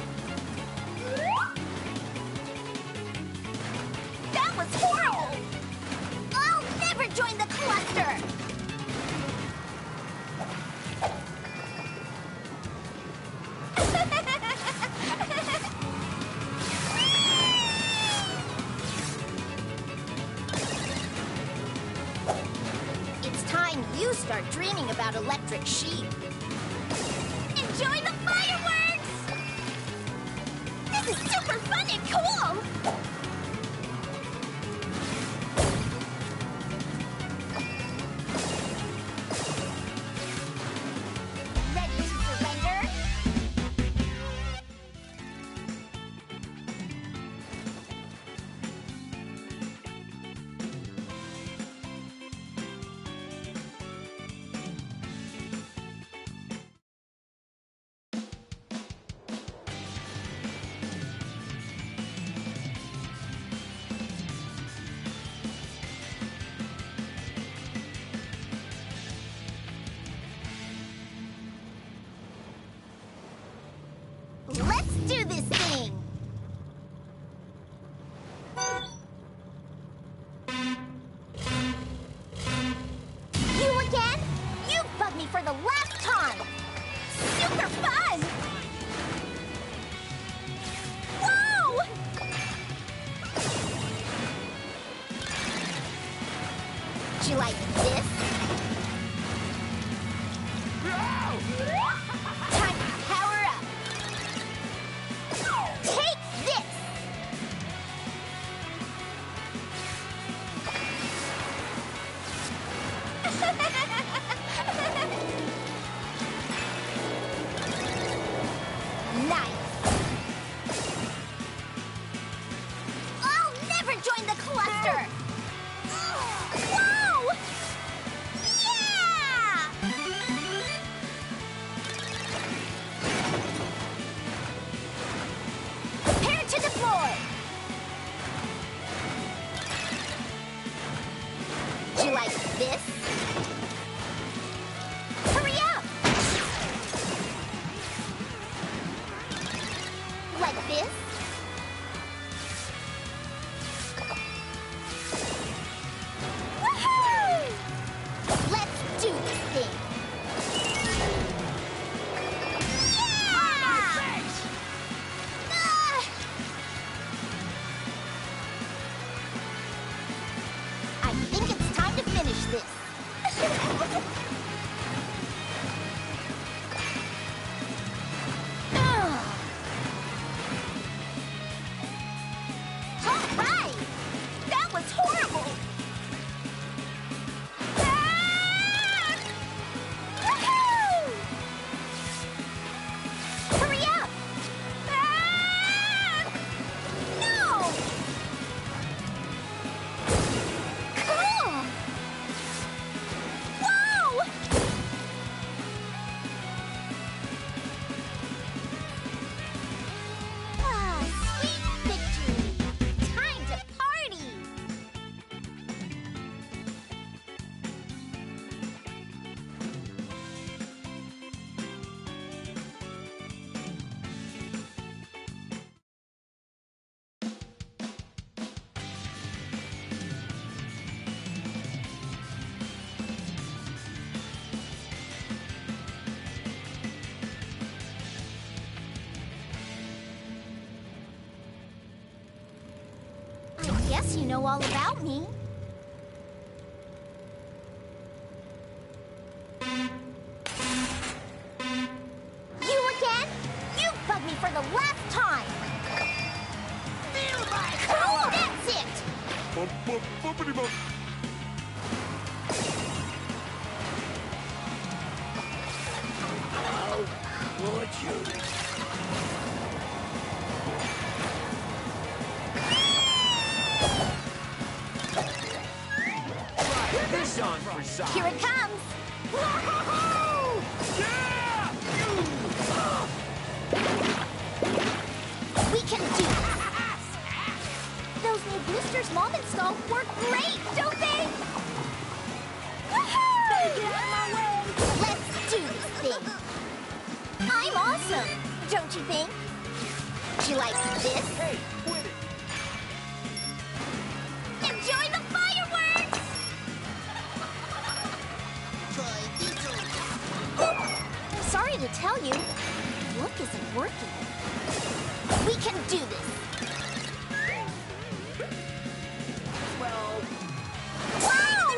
That was horrible! I'll never join the cluster! It's time you start dreaming about electric sheep. Enjoy the fireworks! This is super fun and cool! Ready to surrender? Let's do this thing! You again? You bugged me for the last time! Super fun! Whoa! Do you like this? Time to power up! Take this! Nice! I'll never join the cluster! Whoa! Yeah! Prepare to deploy! Do you like this? Hurry up! Like this? Woohoo! Let's do this thing! Yeah! Ah! I think it's time to finish this. Ugh. guess you know all about me. You again? You bugged me for the last time. Feel my Oh, that's it. Bump, bump, bumpity bump. How would you? Try this on for size. Here it comes. Yeah! We can do this. Those new boosters Mom installed work great, don't they? Woohoo! Get out of my way. Let's do this thing. I'm awesome, don't you think? Do you like this? Hey, quit it. Enjoy the fireworks! I'm sorry to tell you, look isn't working. We can do this. Well, Wow!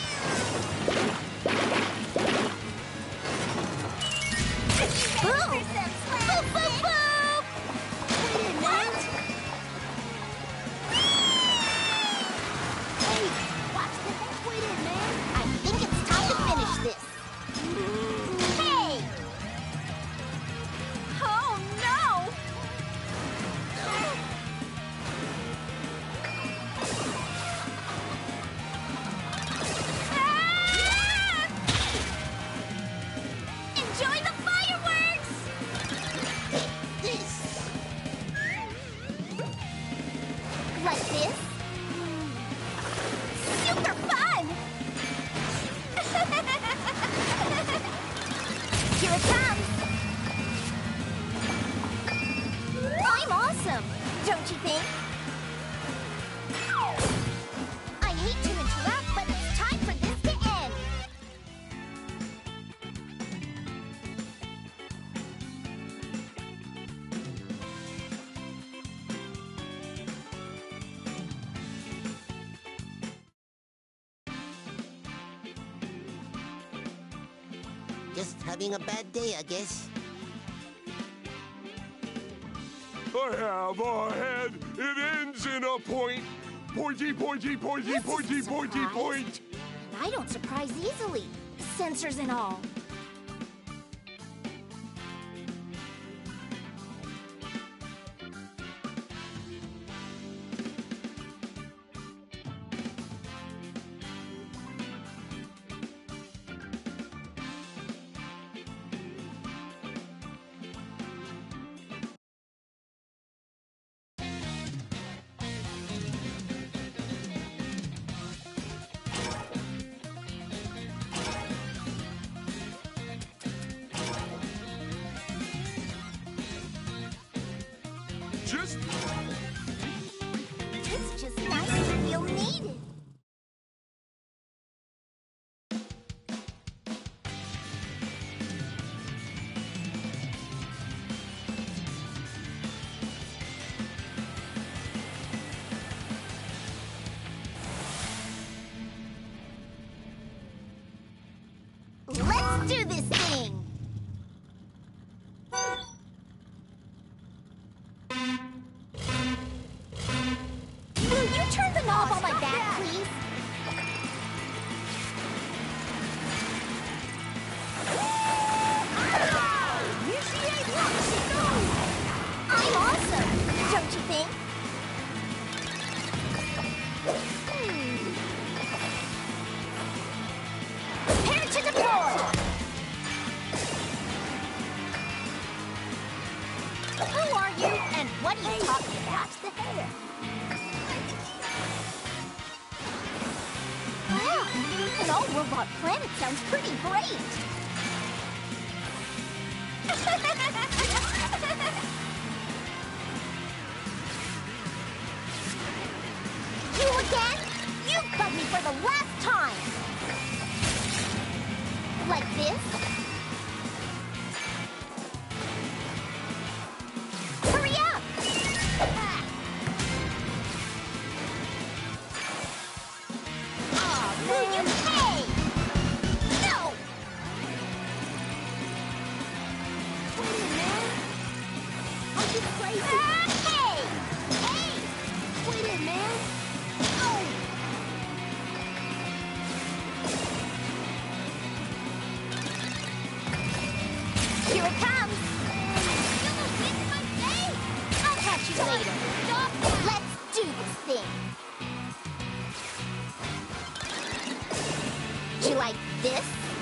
Boom! Boop, boop, boop! What? Hey, watch the head quit in, man. I think it's time to finish this. Hey! Oh, no! Ah! Enjoy the fireworks! This. Like this? Super fun! Here it comes! I'm awesome, don't you think? I hate to interrupt, but it's time for this to end. Just having a bad day, I guess. I have a head. It ends in a point. Pointy, pointy, pointy, This is a pointy, pointy, surprise. point. And I don't surprise easily. Sensors and all. Just It's just nice to feel needed. Let's do this thing! Will you turn the knob on my back, please? I'm awesome, don't you think? Hmm. Prepare to deploy! Who are you, and what are you talking about? The hair. Wow, an all-robot planet sounds pretty great. You again? You bugged me for the last time. Like this? Hurry up! Ah. later. Stop that. Let's do this thing. Do you like this?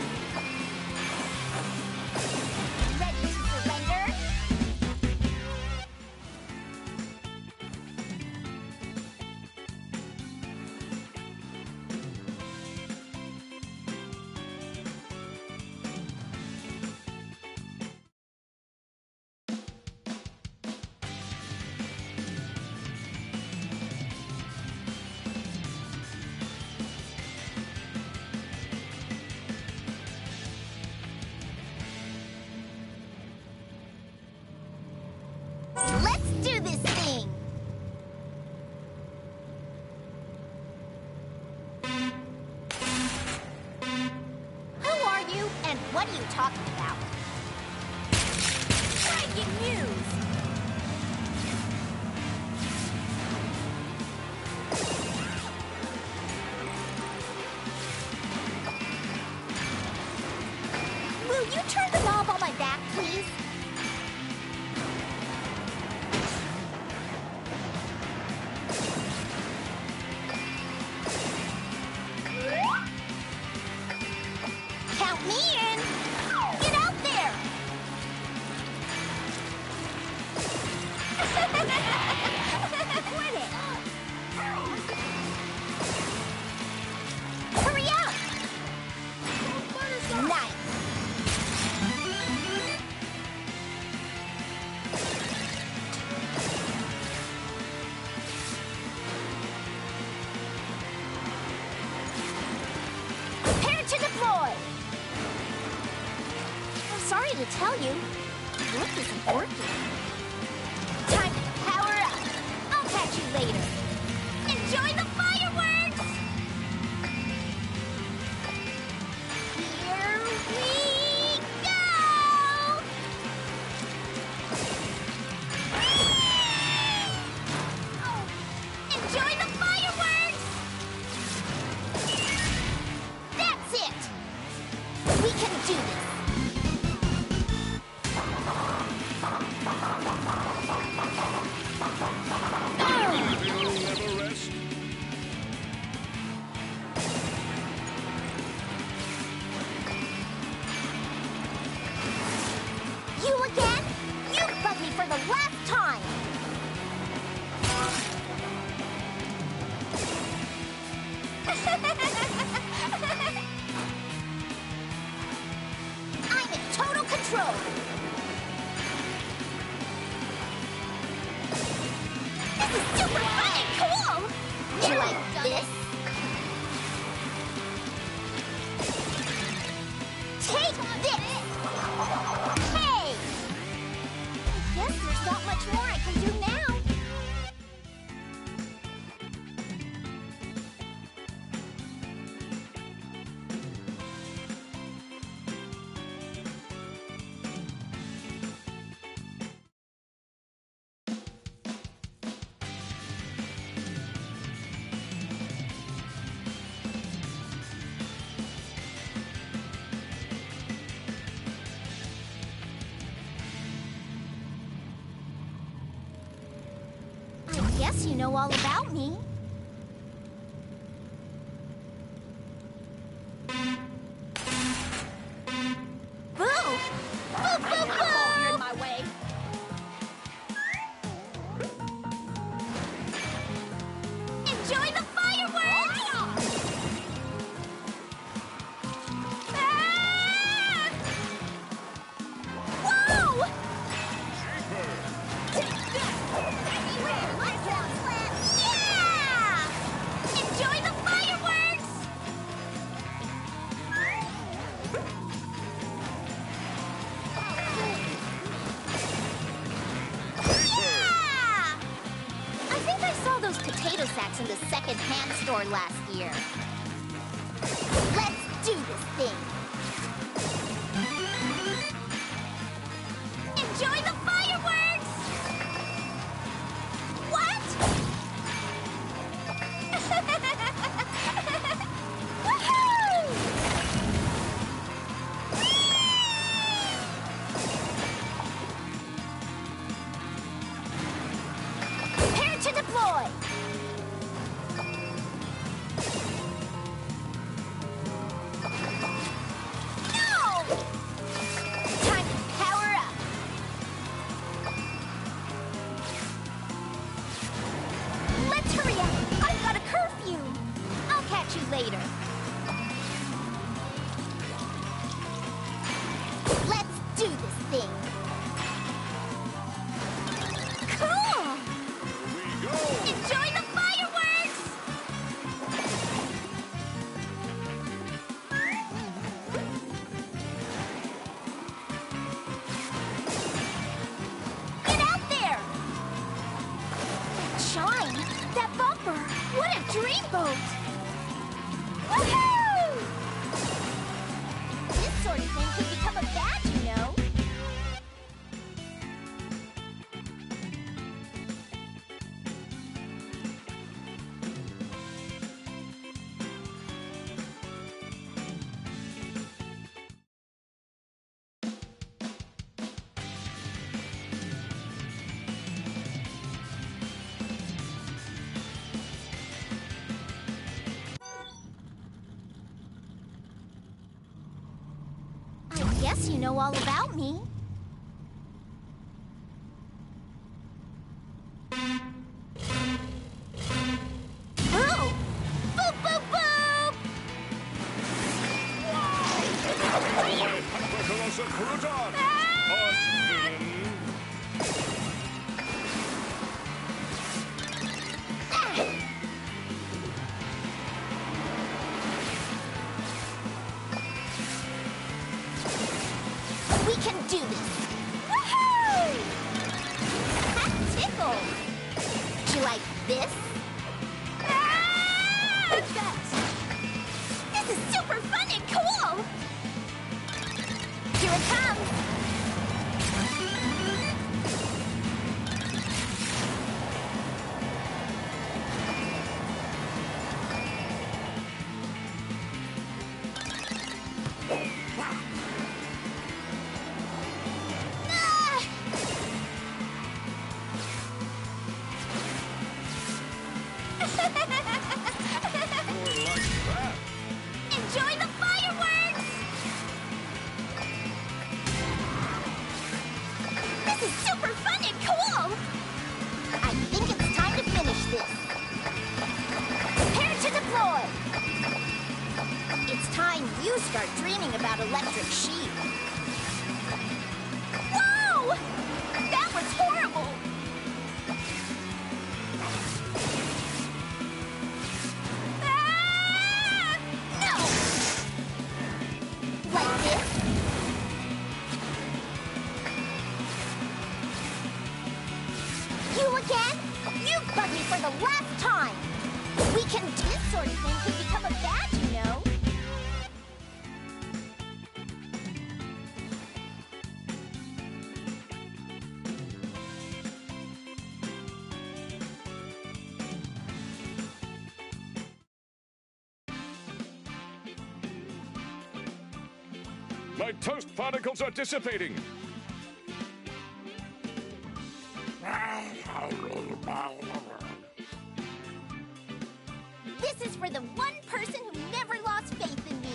Ready to surrender? Let's do this thing! Who are you, and what are you talking about? Breaking news! Will you turn the knob on my back, please? Count me in! Get out there! Quit it! Hurry up! Nice! Prepare to deploy! I'm sorry to tell you, look isn't working. Time to power up. I'll catch you later. Enjoy the fireworks! Here we go! Oh, enjoy the fireworks! That's it! We can do this! You'll never rest. You again? You bug me for the last time! I'm in total control! This is super fun and cool! Do you like this? Take this! Hey! I guess there's not much more I can do now. I guess you know all about me. Boo! Boo, boo, boo! You're in my way. Enjoy the fireworks! Ah! Whoa! Yeah! Enjoy the fireworks! Yeah! I think I saw those potato sacks in the second-hand store last year. Let's do this thing. Enjoy the fireworks! What? Woohoo! later. Let's do this thing. Cool! We go! Enjoy the fireworks! Get out there! Shine! That bumper! What a dreamboat! Woohoo! This sort of thing could become a badge, you know. I guess you know all about me. Boom! Boop, boop, boop! Colossal Cruton! Ah! We can do this! Woohoo! That tickled! Do you like this? Ah! That. This is super fun and cool! Here it comes! Ah! More like that! Enjoy the fireworks! This is super fun and cool! I think it's time to finish this. Prepare to deploy! It's time you start dreaming about Electric Sheep. Whoa! That was horrible! Ah! No! Like this? You again? You bugged me for the last time! We can do this sort of thing could become a badge, you know? My toast particles are dissipating! This is for the one person who never lost faith in me.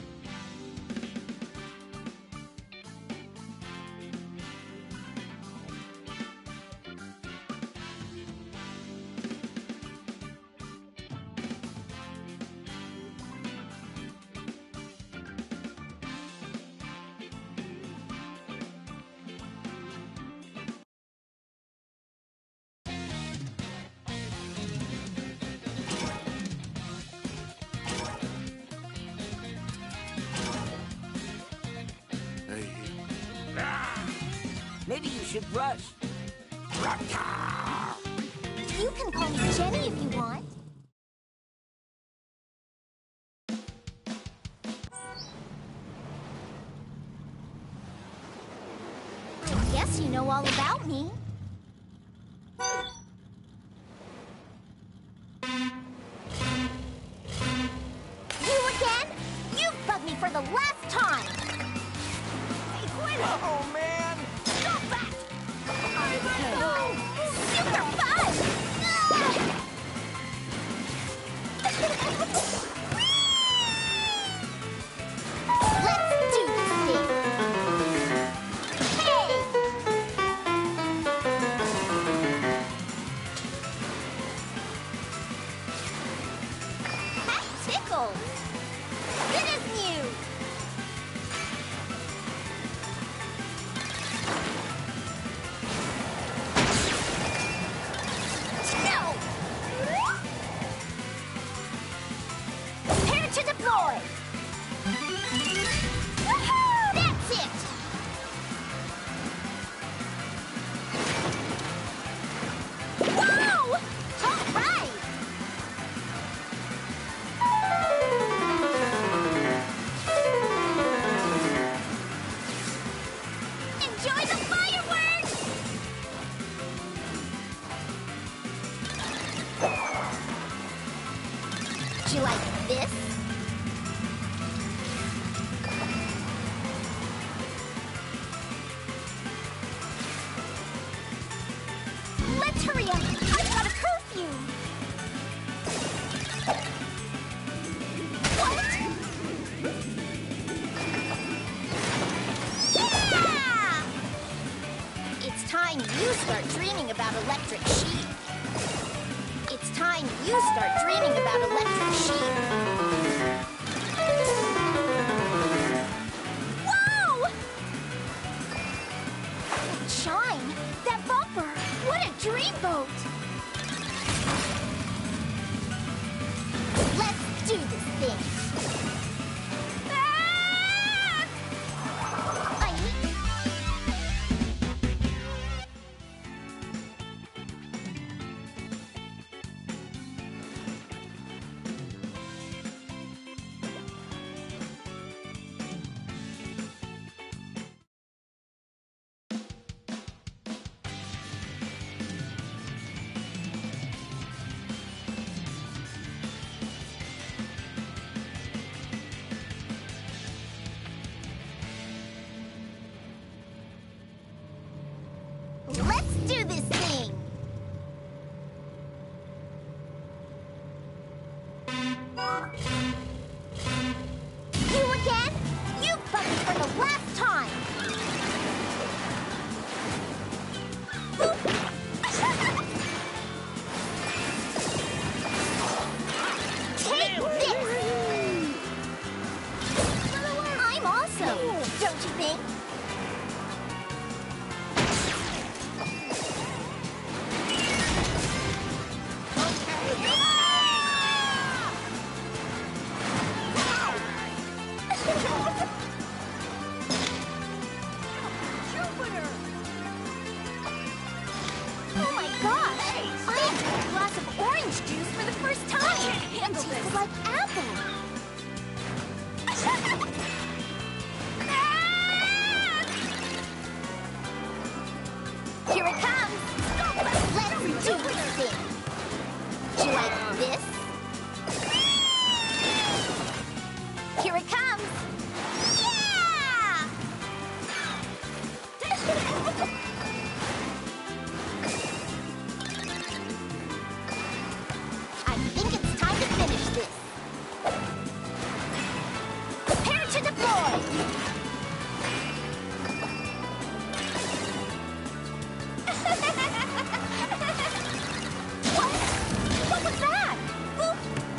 Maybe you should brush. You can call me Jenny if you want. I guess you know all about me. You again? You've bugged me for the last time! Hey, quit it! Oh, man! Stop that! Oh, super fun! Let's do this thing! Hey! Do you like this? Let's hurry up! I've got a curfew! What? Yeah! It's time you start dreaming about electric sheep. It's time you start dreaming about electric sheep. Whoa! That shine! That bumper! What a dreamboat! Let's do this thing. Ah! I need... Let's do this thing! You again? You bugged me for the last time! Take this! I'm awesome, don't you think? Oh my gosh! I had a glass of orange juice for the first time! It tasted like apple! Here it comes! Let's do this thing! Do you like this? Here it comes! Yeah! I think it's time to finish this. Prepare to deploy! What? What was that? Oop.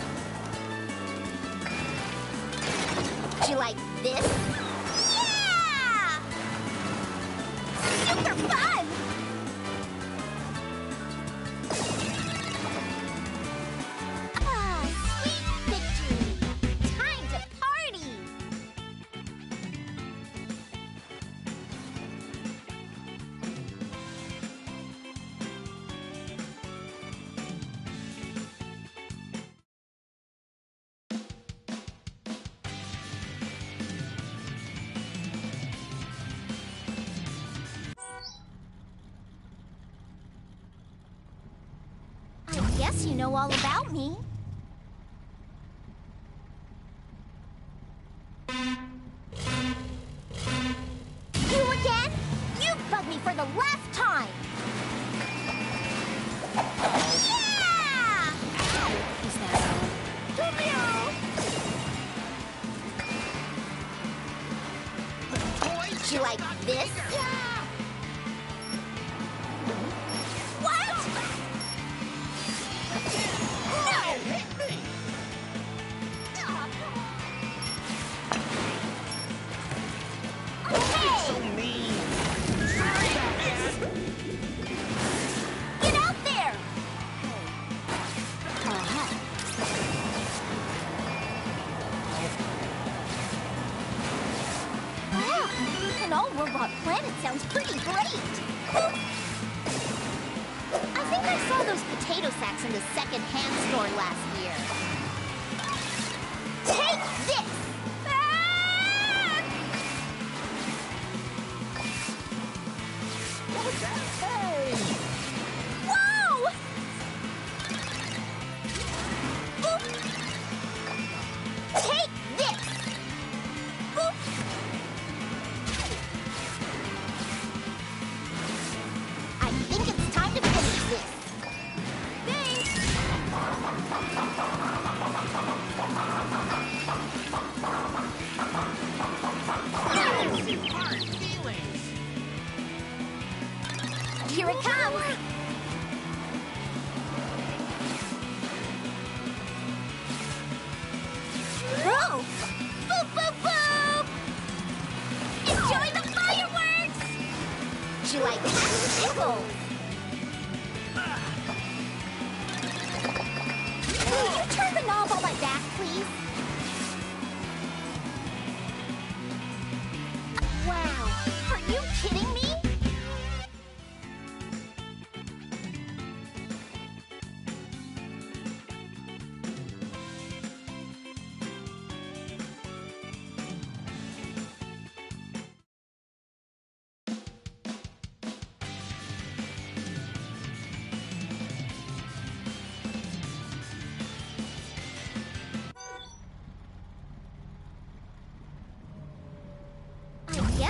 Do you like this? Yeah! Super fun! Ah, sweet victory! Time to party! I guess you know all about me. You again? You bugged me for the last time! Yeah! Is that all? Romeo! Do you like this? Yeah! What? No! Hit me! Hey! So mean. Get out there! Wow, an all-robot planet sounds pretty great! I think I saw those potato sacks in the second-hand store last year. Take this! Ah! Hey! Whoa! Oop.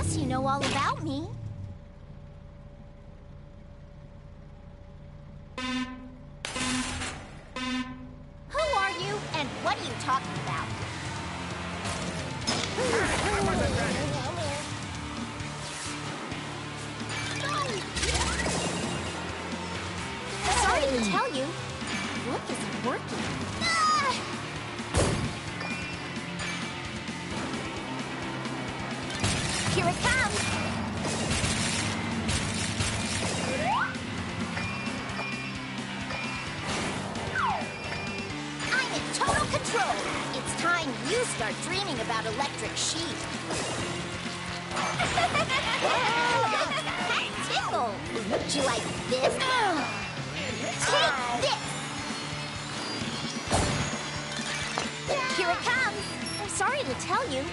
guess you know all about me. Who are you, and what are you talking about? Sorry to tell you, look isn't working. Ah! Here it comes! I'm in total control! It's time you start dreaming about electric sheep. That tickle! Would you like this? Take this! Here it comes! I'm sorry to tell you.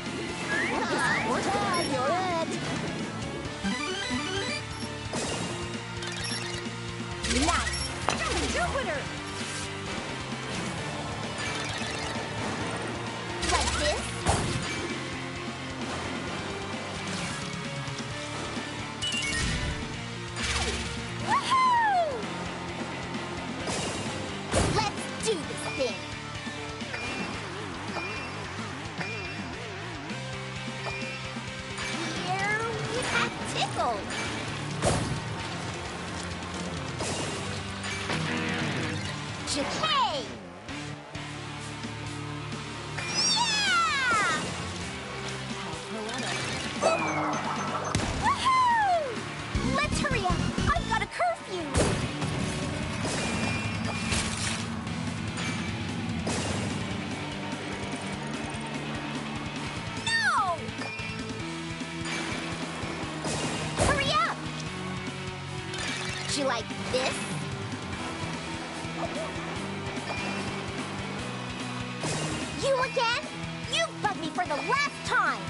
Nice! Jupiter! Like this? Woohoo! Let's do this thing! Here we have tickle! Hey! Yeah! Woohoo! Let's hurry up! I've got a curfew! No! Hurry up! Do you like this? You again? You bugged me for the last time!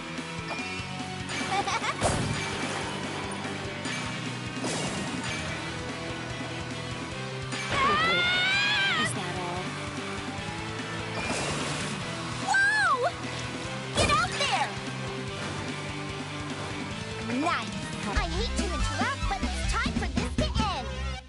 Is that all? Whoa! Get out there! Nice! I hate to interrupt, but it's time for this to end!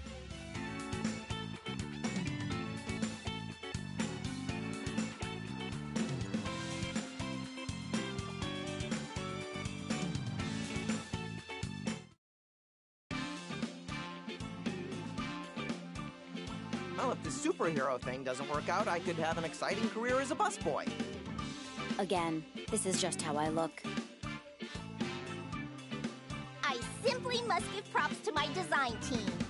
Well, if the superhero thing doesn't work out, I could have an exciting career as a busboy. Again, this is just how I look. I simply must give props to my design team.